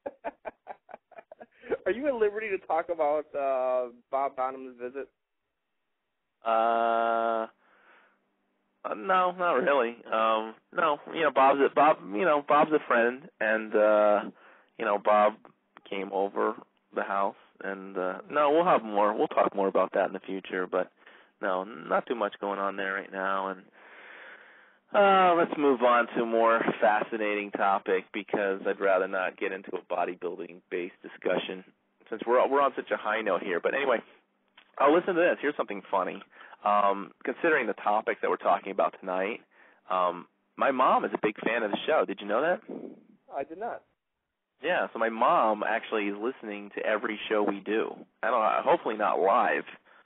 Are you at liberty to talk about uh, Bob Bonham's visit? Uh, uh, no, not really. Um, no, you know, Bob's a, Bob. You know, Bob's a friend, and uh, you know, Bob came over the house, and uh, no, we'll have more. We'll talk more about that in the future, but no, not too much going on there right now. And uh, let's move on to a more fascinating topic because I'd rather not get into a bodybuilding-based discussion since we're we're on such a high note here. But anyway. Oh, listen to this. Here's something funny. Um, considering the topics that we're talking about tonight, um, my mom is a big fan of the show. Did you know that? I did not. Yeah, so my mom actually is listening to every show we do. I don't know, hopefully not live,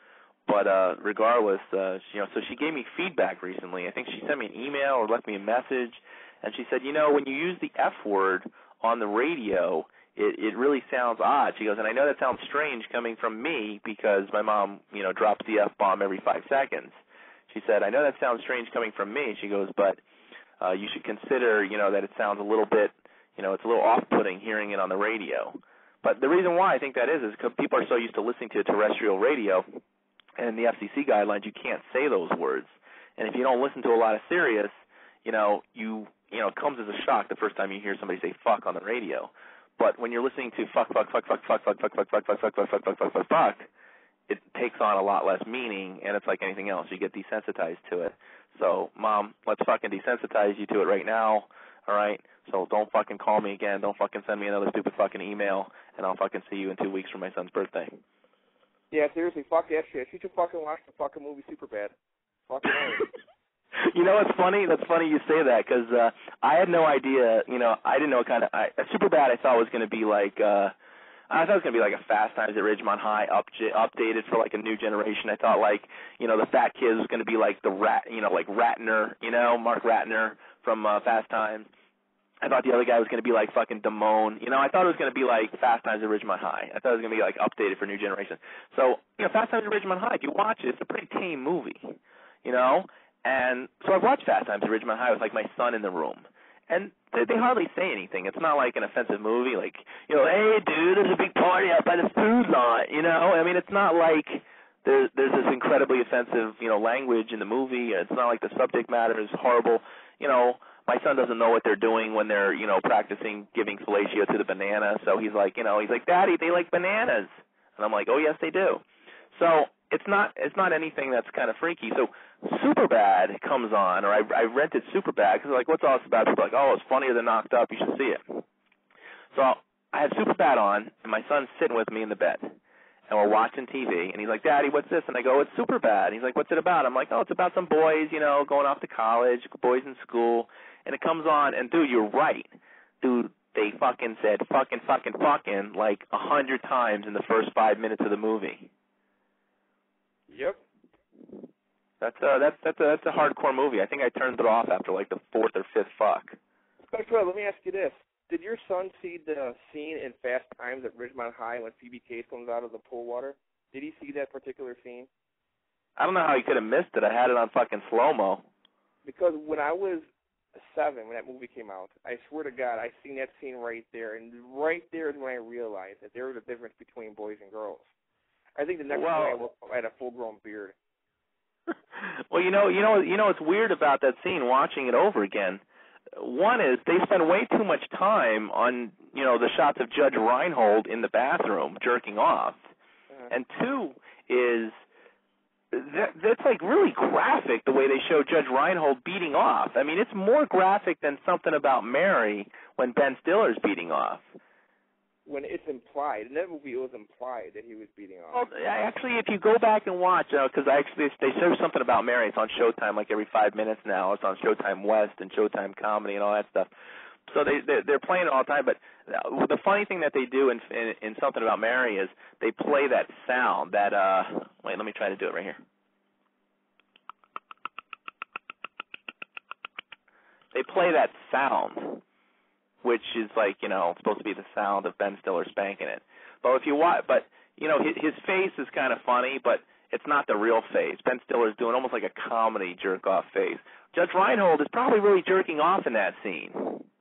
but uh, regardless, uh, she, you know, so she gave me feedback recently. I think she sent me an email or left me a message, and she said, you know, when you use the F word on the radio, It, it really sounds odd. She goes, and I know that sounds strange coming from me because my mom, you know, drops the F-bomb every five seconds. She said, I know that sounds strange coming from me. She goes, but uh, you should consider, you know, that it sounds a little bit, you know, it's a little off-putting hearing it on the radio. But the reason why I think that is is because people are so used to listening to terrestrial radio, and in the F C C guidelines, you can't say those words. And if you don't listen to a lot of Sirius, you know, you, you know, it comes as a shock the first time you hear somebody say fuck on the radio. But when you're listening to fuck, fuck, fuck, fuck, fuck, fuck, fuck, fuck, fuck, fuck, fuck, fuck, fuck, fuck, fuck, fuck, fuck, it takes on a lot less meaning, and it's like anything else. You get desensitized to it. So, Mom, let's fucking desensitize you to it right now, all right? So don't fucking call me again. Don't fucking send me another stupid fucking email, and I'll fucking see you in two weeks for my son's birthday. Yeah, seriously, fuck that shit. You should fucking watch the fucking movie Superbad. Fucking hell. You know what's funny? That's funny you say that because uh, I had no idea. You know, I didn't know what kind of I, Superbad. I thought was going to be like uh, I thought it was going to be like a Fast Times at Ridgemont High up, updated for like a new generation. I thought like you know the fat kid was going to be like the rat, you know, like Ratner, you know, Mark Ratner from uh, Fast Times. I thought the other guy was going to be like fucking Damone. You know, I thought it was going to be like Fast Times at Ridgemont High. I thought it was going to be like updated for new generation. So you know, Fast Times at Ridgemont High. If you watch it, it's a pretty tame movie. You know. And so I've watched Fast Times at Ridgemont High with, like, my son in the room. And they, they hardly say anything. It's not like an offensive movie, like, you know, hey, dude, there's a big party out by the food lot, you know? I mean, it's not like there's, there's this incredibly offensive, you know, language in the movie. It's not like the subject matter is horrible. You know, my son doesn't know what they're doing when they're, you know, practicing giving fellatio to the banana. So he's like, you know, he's like, Daddy, they like bananas. And I'm like, oh, yes, they do. So it's not it's not anything that's kind of freaky. So Superbad comes on, or I, I rented Superbad because like, what's all this about? People are like, oh, it's funnier than Knocked Up. You should see it. So I had Superbad on, and my son's sitting with me in the bed, and we're watching T V, and he's like, Daddy, what's this? And I go, it's Superbad. And he's like, what's it about? I'm like, oh, it's about some boys, you know, going off to college, boys in school. And it comes on, and dude, you're right. Dude, they fucking said fucking, fucking, fucking like a hundred times in the first five minutes of the movie. Yep. That's a that's that's a that's a hardcore movie. I think I turned it off after like the fourth or fifth fuck. Special Ed, let me ask you this: did your son see the scene in Fast Times at Ridgemont High when Phoebe Cates comes out of the pool water? Did he see that particular scene? I don't know how he could have missed it. I had it on fucking slow-mo. Because when I was seven, when that movie came out, I swear to God, I seen that scene right there, and right there is when I realized that there was a difference between boys and girls. I think the next well, time I woke up, I had a full-grown beard. Well, you know, you know, you know what's weird about that scene? Watching it over again. One is they spend way too much time on, you know, the shots of Judge Reinhold in the bathroom jerking off, uh-huh. and two is that that's like really graphic the way they show Judge Reinhold beating off. I mean, it's more graphic than Something About Mary when Ben Stiller's beating off. When it's implied. In that movie, it was implied that he was beating off. Well, actually, if you go back and watch, because uh, actually they show Something About Mary. It's on Showtime like every five minutes now. It's on Showtime West and Showtime Comedy and all that stuff. So they they're, they're playing it all the time. But the funny thing that they do in, in in Something About Mary is they play that sound. That uh, wait, let me try to do it right here. They play that sound, which is like, you know, supposed to be the sound of Ben Stiller spanking it. But if you watch, but you know, his, his face is kind of funny, but it's not the real face. Ben Stiller's doing almost like a comedy jerk-off face. Judge Reinhold is probably really jerking off in that scene.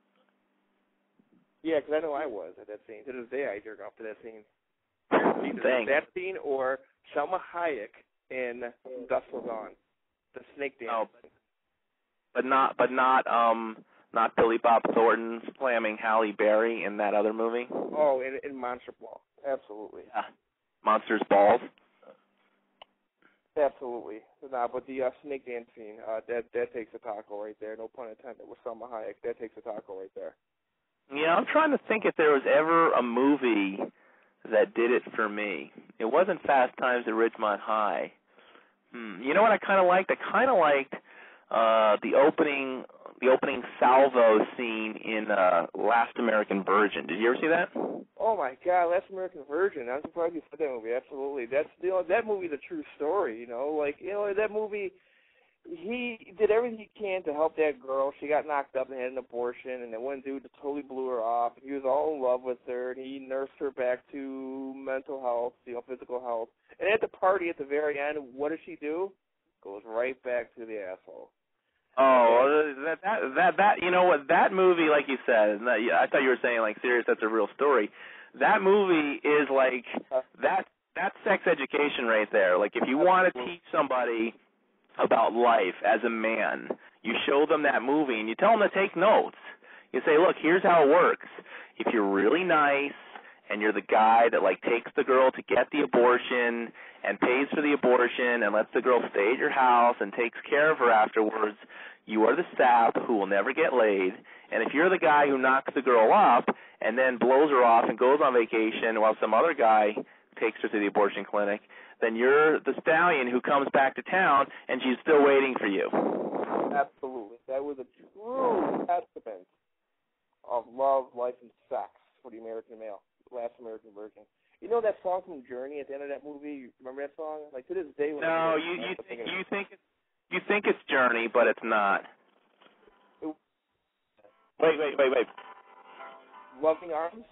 Yeah, because I know I was at that scene. To this day, I jerk off to that scene. Thanks. That scene or Selma Hayek in Dusk Till Dawn, the snake dance. Oh, but, but not, but not, um. Not Billy Bob Thornton slamming Halle Berry in that other movie? Oh, in, in Monster Ball. Absolutely. Yeah. Monsters Balls? Absolutely. Nah, but the uh, snake dance scene, uh, that that takes a taco right there. No pun intended with Selma Hayek. That takes a taco right there. Yeah, I'm trying to think if there was ever a movie that did it for me. It wasn't Fast Times at Ridgemont High. Hmm. You know what I kind of liked? I kind of liked uh, the opening... the opening salvo scene in uh, Last American Virgin. Did you ever see that? Oh my God, Last American Virgin! I'm surprised you said that movie. Absolutely, that's you know that movie's a true story. You know, like you know that movie, he did everything he can to help that girl. She got knocked up and had an abortion, and then one dude totally blew her off. He was all in love with her, and he nursed her back to mental health, you know, physical health. And at the party at the very end, what does she do? Goes right back to the asshole. Oh, that, that that that you know what, that movie, like you said, I thought you were saying like serious. That's a real story. That movie is like that that's sex education right there. Like if you want to teach somebody about life as a man, you show them that movie and you tell them to take notes. You say, look, here's how it works. If you're really nice and you're the guy that like takes the girl to get the abortion and pays for the abortion and lets the girl stay at your house and takes care of her afterwards, you are the sap who will never get laid. And if you're the guy who knocks the girl up and then blows her off and goes on vacation while some other guy takes her to the abortion clinic, then you're the stallion who comes back to town and she's still waiting for you. Absolutely. That was a true testament of love, life, and sex for the American male. Last American Virgin. You know that song from Journey at the end of that movie? You remember that song? Like to this day. When no, you you think, you think it's, you think it's Journey, but it's not. It, wait, wait, wait, wait. Loving Arms.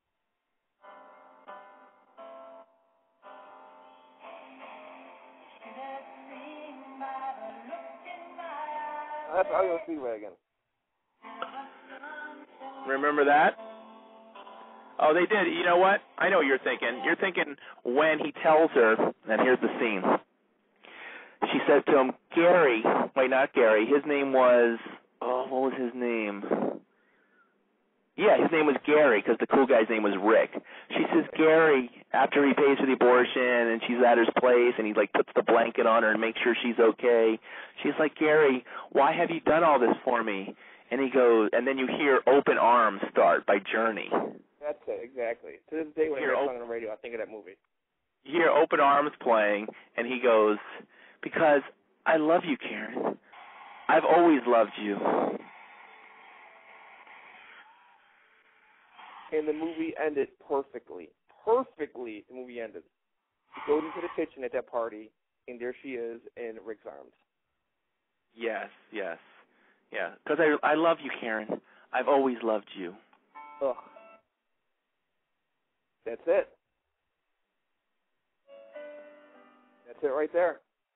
That's Audio Speedwagon. Remember that? Oh, they did. You know what? I know what you're thinking. You're thinking when he tells her, and here's the scene. She says to him, Gary, wait, not Gary, his name was, oh, what was his name? Yeah, his name was Gary, because the cool guy's name was Rick. She says, Gary, after he pays for the abortion, and she's at his place, and he, like, puts the blanket on her and makes sure she's okay. She's like, Gary, why have you done all this for me? And he goes, and then you hear Open Arms start by Journey. That's it, exactly. To this day, when I hear on the radio, I think of that movie. You hear Open Arms playing, and he goes, because I love you, Karen. I've always loved you. And the movie ended perfectly. Perfectly, the movie ended. He goes into the kitchen at that party, and there she is in Rick's arms. Yes, yes. Yeah, because I, I love you, Karen. I've always loved you. Ugh. That's it. That's it right there.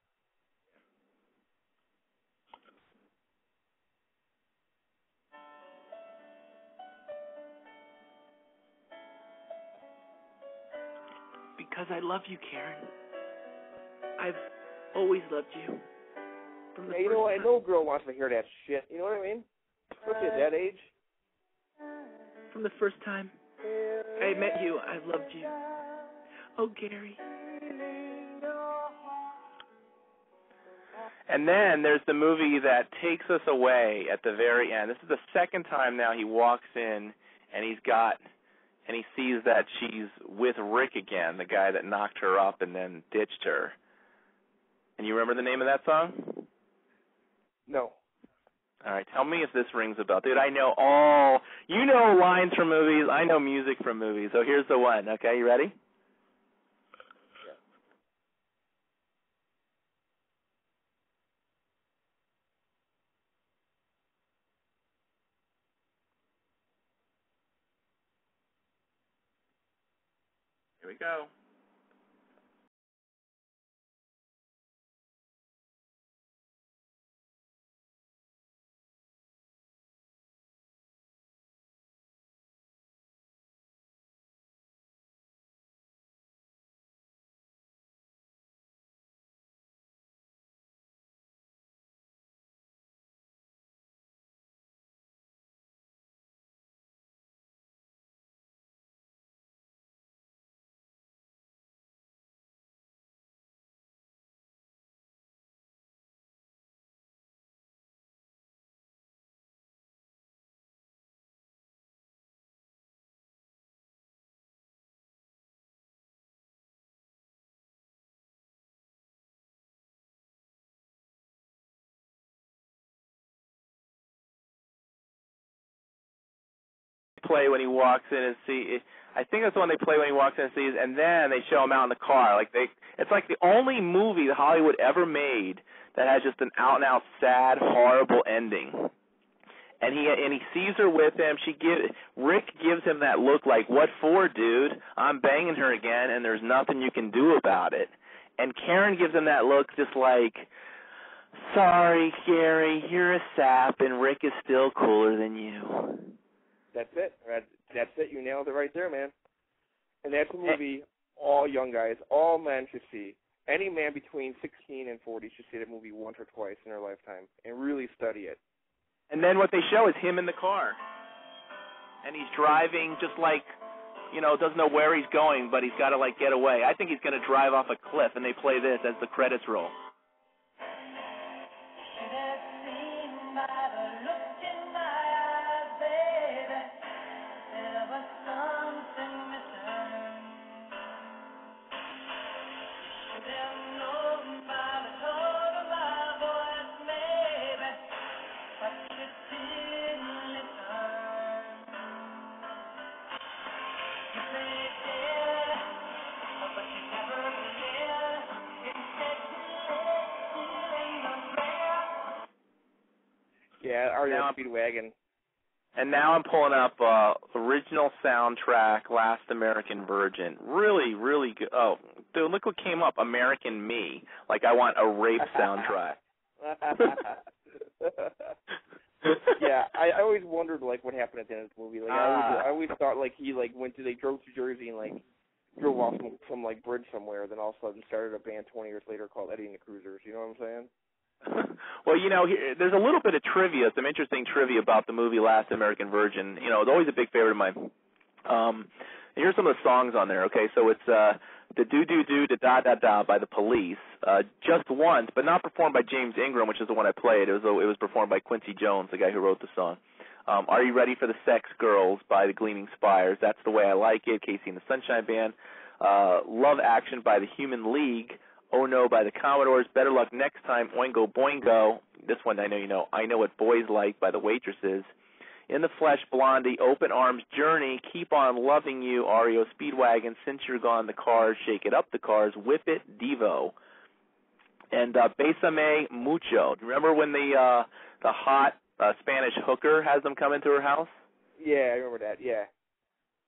Because I love you, Karen. I've always loved you. From the Yeah, you know what? I know a girl wants to hear that shit. You know what I mean? Especially at that age. From the first time I met you, I loved you. Oh, Gary. And then there's the movie that takes us away at the very end. This is the second time now he walks in and he's got, and he sees that she's with Rick again, the guy that knocked her up and then ditched her. And you remember the name of that song? No. All right, tell me if this rings a bell. Dude, I know all, you know lines from movies, I know music from movies. So here's the one, okay? You ready? Here we go. Play when he walks in and see. I think that's the one they play when he walks in and sees, and then they show him out in the car. Like they, it's like the only movie that Hollywood ever made that has just an out and out sad, horrible ending. And he and he sees her with him. She give Rick gives him that look like, "What for, dude? I'm banging her again, and there's nothing you can do about it." And Karen gives him that look, just like, "Sorry, Gary, you're a sap, and Rick is still cooler than you." That's it. That's it. You nailed it right there, man. And that's a movie all young guys, all men should see. Any man between sixteen and forty should see that movie once or twice in their lifetime and really study it. And then what they show is him in the car. And he's driving just like, you know, doesn't know where he's going, but he's got to, like, get away. I think he's going to drive off a cliff, and they play this as the credits roll. Yeah, R E O Speedwagon. And now I'm pulling up uh, original soundtrack, Last American Virgin. Really, really good. Oh, dude, look what came up, American Me. Like I want a rape soundtrack. Yeah, I, I always wondered like what happened at the end of the movie. Like I always, I always thought like he like went to they drove to Jersey and like drove off some, some like bridge somewhere, then all of a sudden started a band twenty years later called Eddie and the Cruisers. You know what I'm saying? Well, you know, here, there's a little bit of trivia, some interesting trivia about the movie Last American Virgin. You know, it's always a big favorite of mine. Um, here's some of the songs on there. Okay, so it's uh, the Do Do Do Da Da Da Da by the Police, uh, Just Once, but not performed by James Ingram, which is the one I played. It was it was performed by Quincy Jones, the guy who wrote the song. Um, Are You Ready for the Sex Girls by the Gleaming Spires? That's the Way I Like It, Casey and the Sunshine Band. Uh, Love Action by the Human League. Oh No by the Commodores, Better Luck Next Time, Oingo Boingo. This one I know you know. I Know What Boys Like by the Waitresses. In the Flesh, Blondie, Open Arms, Journey, Keep On Loving You, R E O Speedwagon, Since You're Gone, The Cars, Shake It Up, The Cars, Whip It, Devo. And uh, Bésame Mucho. Do you remember when the uh, the hot uh, Spanish hooker has them come into her house? Yeah, I remember that, yeah.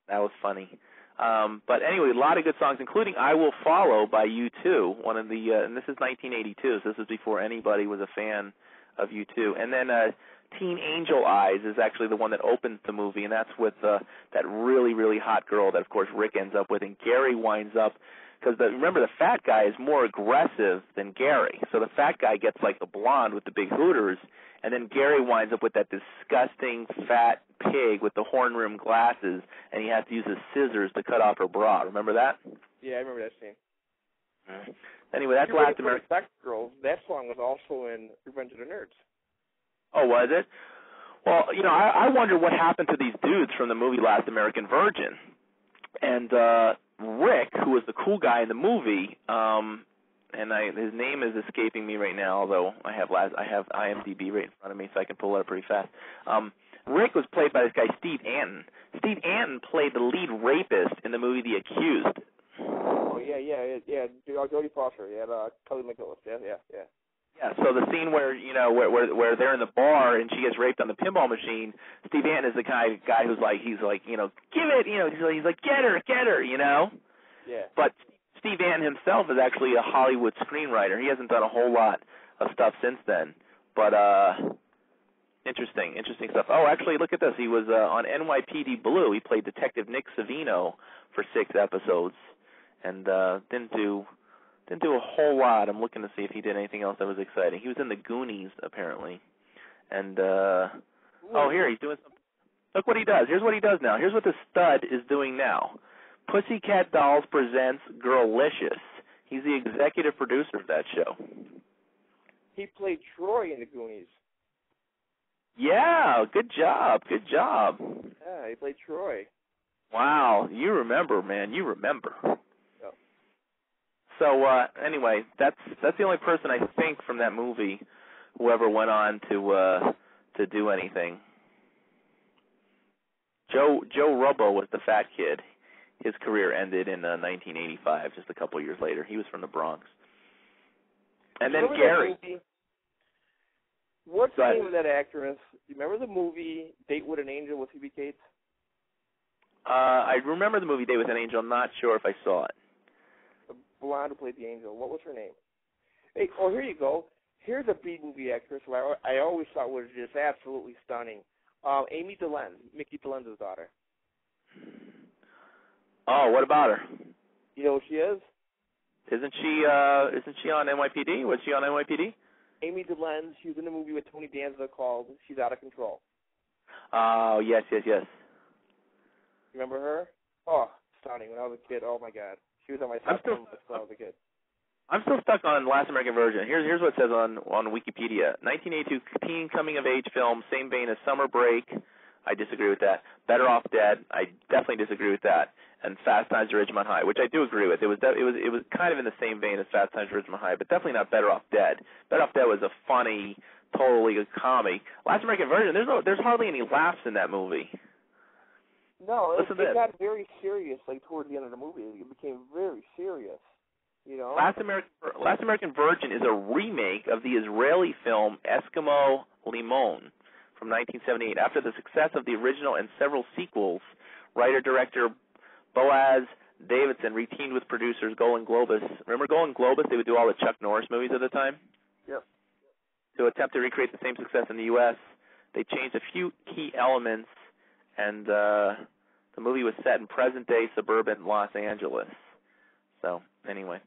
That was funny. Um, but anyway, a lot of good songs, including "I Will Follow" by U two. One of the, uh, and this is nineteen eighty-two, so this was before anybody was a fan of U two. And then uh, "Teen Angel Eyes" is actually the one that opens the movie, and that's with uh, that really, really hot girl that, of course, Rick ends up with, and Gary winds up. Because remember, the fat guy is more aggressive than Gary. So the fat guy gets like the blonde with the big hooters, and then Gary winds up with that disgusting fat pig with the horn-rimmed glasses, and he has to use his scissors to cut off her bra. Remember that? Yeah, I remember that scene. Mm-hmm. Anyway, that's You're Last American. Sex Girls. That song was also in Revenge of the Nerds. Oh, was it? Well, you know, I, I wonder what happened to these dudes from the movie Last American Virgin. And uh, Rick, who was the cool guy in the movie, um, and I, his name is escaping me right now, although I have last, I have I M D B right in front of me, so I can pull it up pretty fast. Um, Rick was played by this guy, Steve Anton. Steve Anton played the lead rapist in the movie The Accused. Oh, yeah, yeah, yeah, yeah. Jodie Foster, yeah, uh, Kelly McGillis, yeah, yeah, yeah. Yeah, so the scene where, you know, where, where where they're in the bar and she gets raped on the pinball machine, Steve Anton is the guy guy who's like, he's like, you know, give it, you know, he's like, he's like get her, get her, you know? Yeah. But Steve Anton himself is actually a Hollywood screenwriter. He hasn't done a whole lot of stuff since then. But, uh, interesting, interesting stuff. Oh, actually, look at this. He was uh, on N Y P D Blue. He played Detective Nick Savino for six episodes and uh, didn't do... Didn't do a whole lot. I'm looking to see if he did anything else that was exciting. He was in the Goonies, apparently. And, uh, oh, here, he's doing something. Look what he does. Here's what he does now. Here's what the stud is doing now. Pussycat Dolls presents Girlicious. He's the executive producer of that show. He played Troy in the Goonies. Yeah, good job, good job. Yeah, he played Troy. Wow, you remember, man, you remember. Yep. So uh, anyway, that's that's the only person I think from that movie who ever went on to uh, to do anything. Joe Joe Rubbo was the fat kid. His career ended in uh, nineteen eighty-five, just a couple of years later. He was from the Bronx. And then remember Gary. What's the name of that actress? You remember the movie Date with an Angel with Phoebe Cates? Uh, I remember the movie Date with an Angel. I'm not sure if I saw it. The blonde who played the angel. What was her name? Hey, oh, here you go. Here's a B-movie actress who I, I always thought was just absolutely stunning. Uh, Amy DeLenz, Mickey DeLenz's daughter. Oh, what about her? You know who she is? Isn't she? Uh, isn't she on N Y P D? Was she on N Y P D? Amy DeLenz. She was in a movie with Tony Danza called She's Out of Control. Oh, yes, yes, yes. You remember her? Oh, stunning. When I was a kid, oh my God, she was on my top ten list when I was a kid. I'm still stuck on Last American Virgin. Here's here's what it says on on Wikipedia: nineteen eighty-two teen coming of age film, same vein as Summer Break. I disagree with that. Better Off Dead. I definitely disagree with that. And Fast Times at Ridgemont High, which I do agree with. It was it was it was kind of in the same vein as Fast Times at Ridgemont High, but definitely not Better Off Dead. Better Off Dead was a funny, totally good comedy. Last American Virgin. There's no there's hardly any laughs in that movie. No, it, it it. got very serious. Like toward the end of the movie, it became very serious. You know, Last American Last American Virgin is a remake of the Israeli film Eskimo Limon from nineteen seventy-eight. After the success of the original and several sequels, writer-director Boaz Davidson reteamed with producers Golan Globus. Remember Golan Globus? They would do all the Chuck Norris movies at the time? Yep. To attempt to recreate the same success in the U S, they changed a few key elements, and uh, the movie was set in present-day suburban Los Angeles. So, anyway.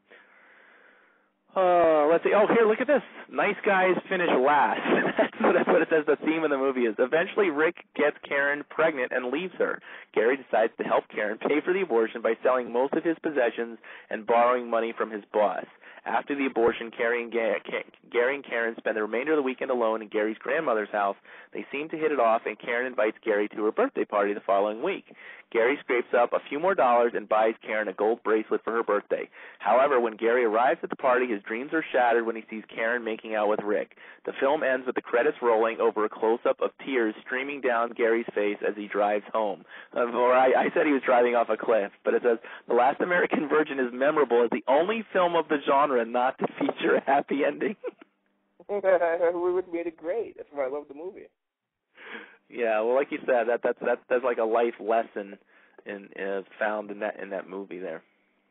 Uh, let's see. Oh, here, look at this. Nice guys finish last. That's what, that's what it says the theme of the movie is. Eventually, Rick gets Karen pregnant and leaves her. Gary decides to help Karen pay for the abortion by selling most of his possessions and borrowing money from his boss. After the abortion, Gary and, Ga- Gary and Karen spend the remainder of the weekend alone in Gary's grandmother's house. They seem to hit it off, and Karen invites Gary to her birthday party the following week. Gary scrapes up a few more dollars and buys Karen a gold bracelet for her birthday. However, when Gary arrives at the party, his dreams are shattered when he sees Karen making out with Rick. The film ends with the credits rolling over a close-up of tears streaming down Gary's face as he drives home. Uh, or I, I said he was driving off a cliff, but it says, The Last American Virgin is memorable as the only film of the genre not to feature a happy ending. We made it great. That's why I love the movie. Yeah, well, like you said, that that's that's that's like a life lesson in uh, found in that in that movie there.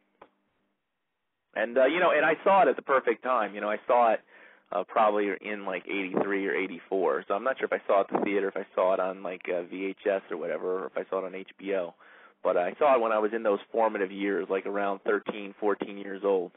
And uh, you know, and I saw it at the perfect time. You know, I saw it uh, probably in like eighty-three or eighty-four. So I'm not sure if I saw it at the theater, if I saw it on like uh, V H S or whatever, or if I saw it on H B O. But I saw it when I was in those formative years, like around thirteen, fourteen years old.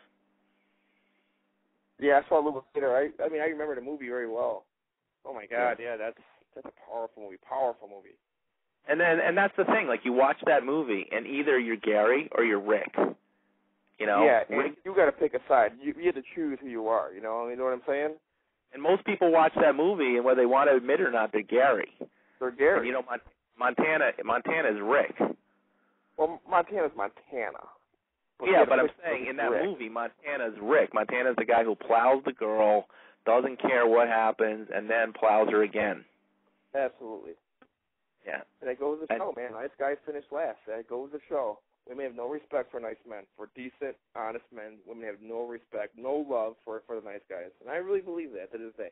Yeah, I saw it a little bit later. I, I mean, I remember the movie very well. Oh my God, yeah, that's that's a powerful movie, powerful movie. And then, and that's the thing. Like, you watch that movie, and either you're Gary or you're Rick. You know. Yeah, and Rick, you got to pick a side. You, you have to choose who you are. You know, you know what I'm saying? And most people watch that movie, and whether they want to admit it or not, they're Gary. They're Gary. And, you know, Mon- Montana, Montana is Rick. Well, Montana's Montana. But yeah, but I'm pick, saying in that Rick. movie, Montana's Rick. Montana's the guy who plows the girl, doesn't care what happens, and then plows her again. Absolutely. Yeah. And that goes to and, show, man. Nice guys finish last. That goes to show. Women have no respect for nice men. For decent, honest men, women have no respect, no love for for the nice guys. And I really believe that to this day.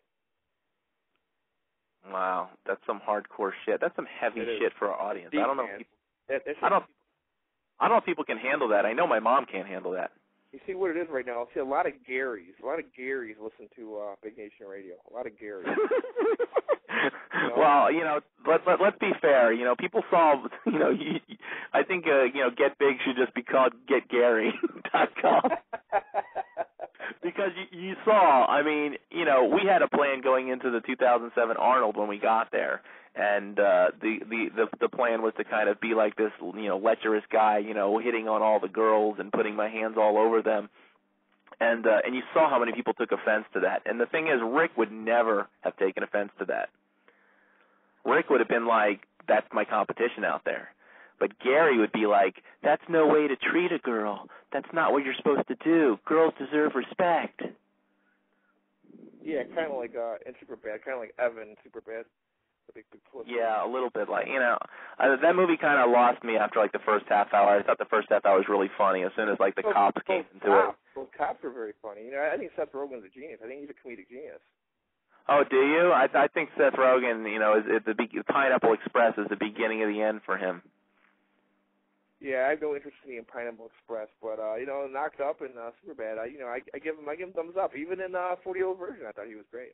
Wow, that's some hardcore shit. That's some heavy shit for our audience. Deep, I don't know. Man. If people, that, that I don't. I don't know if people can handle that. I know my mom can't handle that. You see what it is right now. I see a lot of Garys. A lot of Garys listen to uh, Big Nation Radio. A lot of Garys. You know? Well, you know, let, let let's be fair. You know, people saw. You know, you, I think uh, you know, Get Big should just be called Get Gary dot com. Because you, you saw, I mean, you know, we had a plan going into the two thousand seven Arnold when we got there, and uh, the, the the the plan was to kind of be like this, you know, lecherous guy, you know, hitting on all the girls and putting my hands all over them, and uh, and you saw how many people took offense to that. And the thing is, Rick would never have taken offense to that. Rick would have been like, "That's my competition out there." But Gary would be like, "That's no way to treat a girl. That's not what you're supposed to do. Girls deserve respect." Yeah, kind of like uh, in Superbad, kind of like Evan in Superbad. The big, big pussy. Yeah, a little bit like, you know, uh, that movie kind of lost me after like the first half hour. I thought the first half hour was really funny. As soon as like the those, cops those came into cops, it. Those cops are very funny. You know, I think Seth Rogen's a genius. I think he's a comedic genius. Oh, do you? I, I think Seth Rogen, you know, is, is the be- Pineapple Express is the beginning of the end for him. Yeah, I have no interest in Pineapple Express, but uh, you know, Knocked Up and uh, Superbad, I you know, I, I give him I give him thumbs up. Even in uh, forty-year-old version, I thought he was great.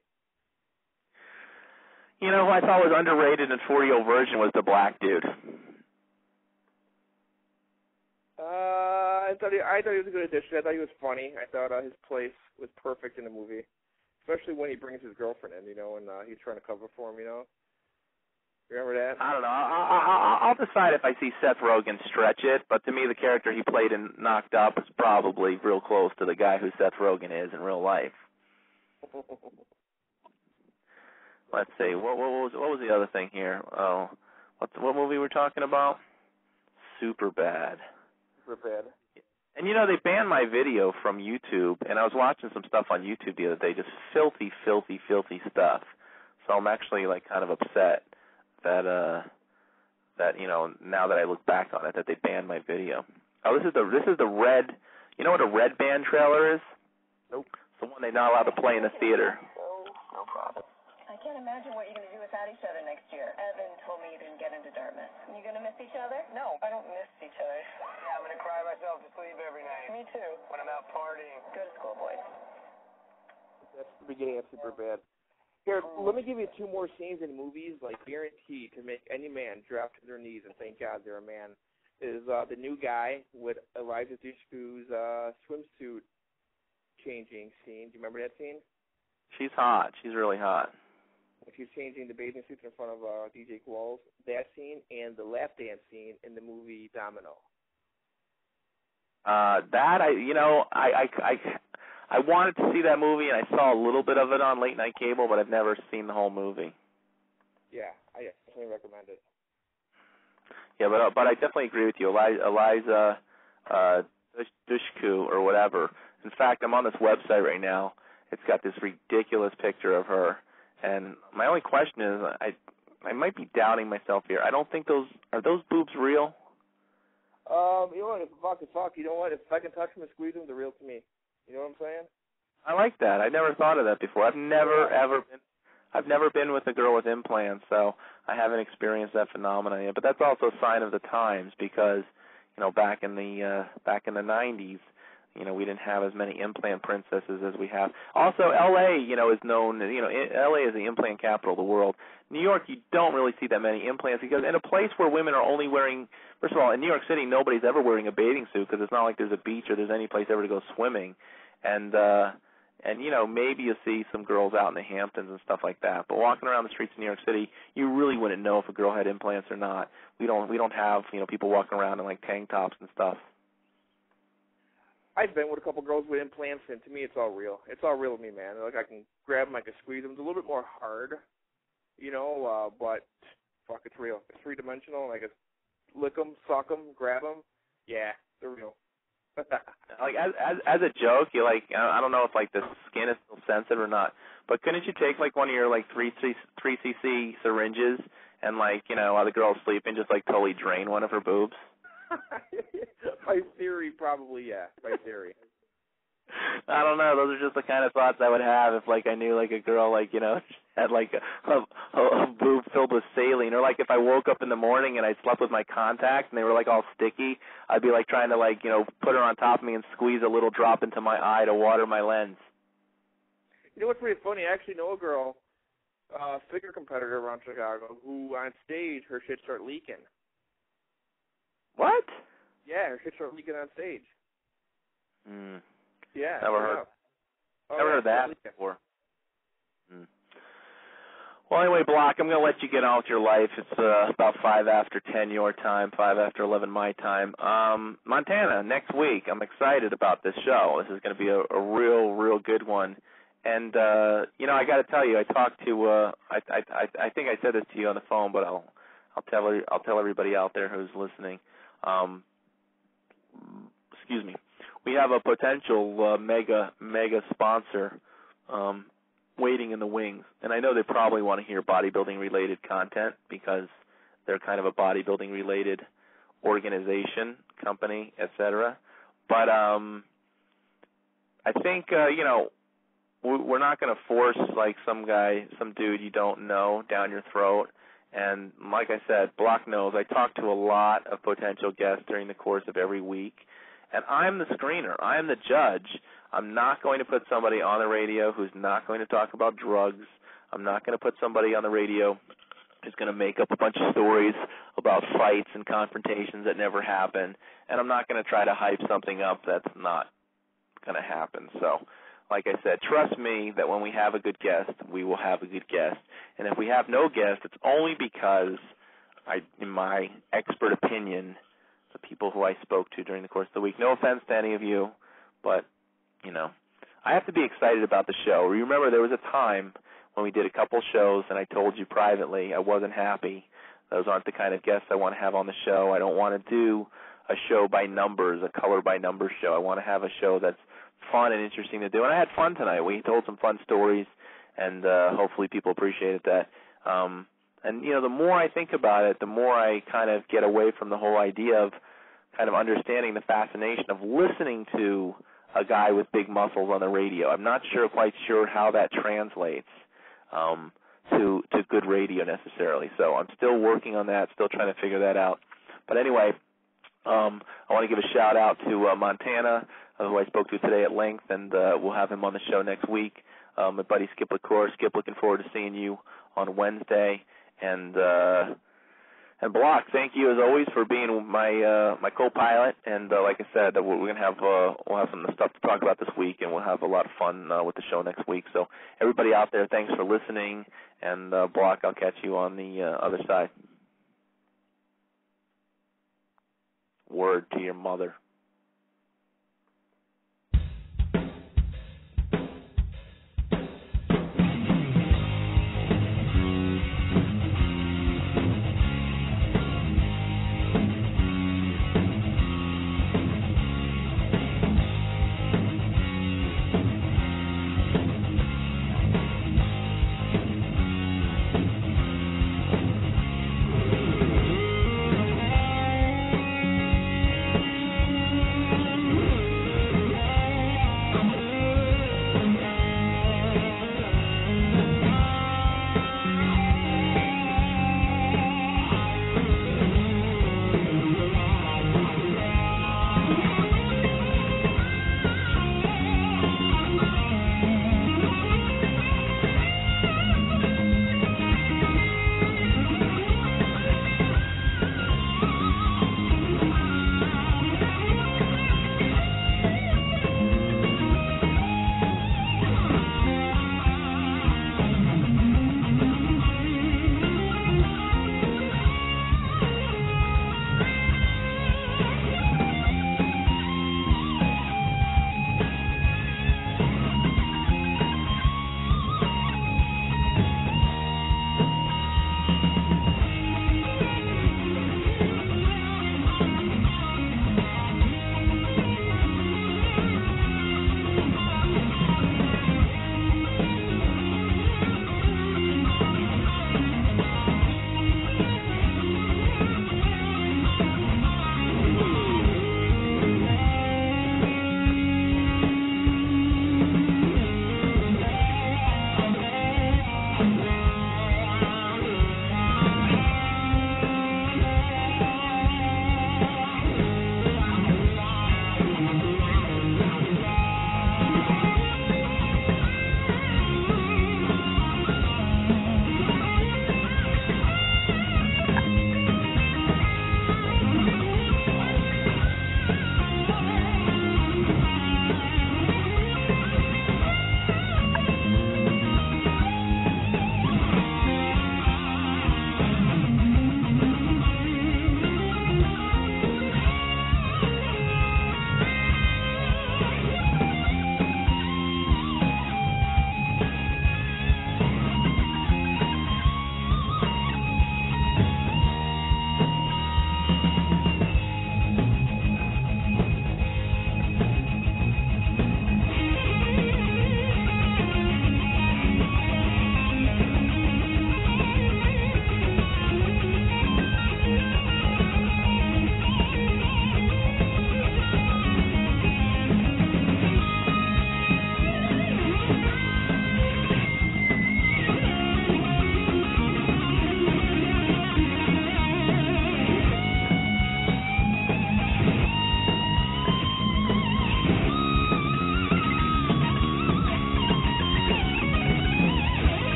You know who I thought was underrated in forty-year-old version was the black dude. Uh, I thought he I thought he was a good addition. I thought he was funny. I thought uh, his place was perfect in the movie, especially when he brings his girlfriend in, you know, and uh, he's trying to cover for him, you know. Remember that? I don't know. I'll, I'll decide if I see Seth Rogen stretch it, but to me the character he played in Knocked Up is probably real close to the guy who Seth Rogen is in real life. Let's see. What, what was what was the other thing here? Oh, what what movie we're talking about? Superbad. Superbad. And you know they banned my video from YouTube, and I was watching some stuff on YouTube the other day, just filthy, filthy, filthy stuff. So I'm actually like kind of upset that uh that you know now that I look back on it that they banned my video. Oh, this is the this is the red. You know what a red band trailer is? Nope. It's the one they're not allowed to play in the theater. No, no problem. I can't imagine what you're going to do without each other next year. Evan told me you didn't get into Dartmouth. You going to miss each other? No, I don't miss each other. Yeah, I'm going to cry myself to sleep every night. Me too. When I'm out partying. Go to school, boys. That's the beginning of Superbad. Here, let me give you two more scenes in movies, like guaranteed to make any man drop to their knees and thank God they're a man. Is uh, the new guy with Eliza Dushku's uh, swimsuit changing scene. Do you remember that scene? She's hot. She's really hot. When she's changing the bathing suits in front of uh, D J Qualls. That scene and the lap dance scene in the movie Domino. Uh, that I, you know, I, I, I, I wanted to see that movie, and I saw a little bit of it on late night cable, but I've never seen the whole movie. Yeah, I definitely recommend it. Yeah, but uh, but I definitely agree with you, Eliza, Eliza uh, Dushku or whatever. In fact, I'm on this website right now. It's got this ridiculous picture of her, and my only question is, I I might be doubting myself here. I don't think those are those boobs real. Um, you know what? If fuck is fuck, you know what? If I can touch them and squeeze them, they're real to me. You know what I'm saying? I like that. I never thought of that before. I've never yeah. ever been. I've never been with a girl with implants, so I haven't experienced that phenomenon yet. But that's also a sign of the times because, you know, back in the uh, back in the nineties, you know, we didn't have as many implant princesses as we have. Also, L A, you know, is known, you know, L A is the implant capital of the world. New York, you don't really see that many implants because in a place where women are only wearing, first of all, in New York City, nobody's ever wearing a bathing suit because it's not like there's a beach or there's any place ever to go swimming. And, uh, and you know, maybe you see some girls out in the Hamptons and stuff like that. But walking around the streets of New York City, you really wouldn't know if a girl had implants or not. We don't, we don't have, you know, people walking around in like tank tops and stuff. I've been with a couple girls with implants, and to me, it's all real. It's all real to me, man. Like, I can grab them, I can squeeze them. It's a little bit more hard, you know, uh, but, fuck, it's real. It's three-dimensional, and I can lick them, suck them, grab them. Yeah, they're real. Like, as, as as a joke, you like, I don't know if, like, the skin is still sensitive or not, but couldn't you take, like, one of your, like, three C C syringes and, like, you know, while the girl's sleeping, just, like, totally drain one of her boobs? By theory, probably, yeah. By theory. I don't know. Those are just the kind of thoughts I would have if, like, I knew, like, a girl, like, you know, had, like, a, a, a boob filled with saline. Or, like, if I woke up in the morning and I slept with my contacts and they were, like, all sticky, I'd be, like, trying to, like, you know, put her on top of me and squeeze a little drop into my eye to water my lens. You know what's pretty funny? I actually know a girl, a uh, figure competitor around Chicago, who on stage, her shit started leaking. What? Yeah, her shit started leaking on stage. Hmm. Yeah. Never heard. Oh, Never yeah, heard that before. Hmm. Well, anyway, Block, I'm going to let you get on with your life. It's uh, about five after ten your time, five after eleven my time. Um, Montana, next week. I'm excited about this show. This is going to be a, a real, real good one. And, uh, you know, I got to tell you, I talked to, uh, I, I, I think I said this to you on the phone, but I'll, I'll tell, I'll tell everybody out there who's listening. Um, excuse me. We have a potential uh, mega, mega sponsor um, waiting in the wings. And I know they probably want to hear bodybuilding-related content because they're kind of a bodybuilding-related organization, company, et cetera. But um, I think, uh, you know, we're not going to force, like, some guy, some dude you don't know down your throat. And like I said, Block knows I talk to a lot of potential guests during the course of every week. And I'm the screener. I'm the judge. I'm not going to put somebody on the radio who's not going to talk about drugs. I'm not going to put somebody on the radio who's going to make up a bunch of stories about fights and confrontations that never happen. And I'm not going to try to hype something up that's not going to happen. So, like I said, trust me that when we have a good guest, we will have a good guest. And if we have no guest, it's only because, I, in my expert opinion, the people who I spoke to during the course of the week. No offense to any of you, but, you know, I have to be excited about the show. Remember, there was a time when we did a couple shows, and I told you privately I wasn't happy. Those aren't the kind of guests I want to have on the show. I don't want to do a show by numbers, a color-by-numbers show. I want to have a show that's fun and interesting to do. And I had fun tonight. We told some fun stories, and uh, hopefully people appreciated that. Um, and, you know, the more I think about it, the more I kind of get away from the whole idea of kind of understanding the fascination of listening to a guy with big muscles on the radio. I'm not sure, quite sure how that translates um, to to good radio necessarily. So I'm still working on that, still trying to figure that out. But anyway, um, I want to give a shout-out to uh, Montana, uh, who I spoke to today at length, and uh, we'll have him on the show next week. Um, my buddy Skip LaCour. Skip, looking forward to seeing you on Wednesday. And uh, and Block, thank you as always for being my uh, my co-pilot. And uh, like I said, we're gonna have uh, we'll have some stuff to talk about this week, and we'll have a lot of fun uh, with the show next week. So everybody out there, thanks for listening. And uh, Block, I'll catch you on the uh, other side. Word to your mother.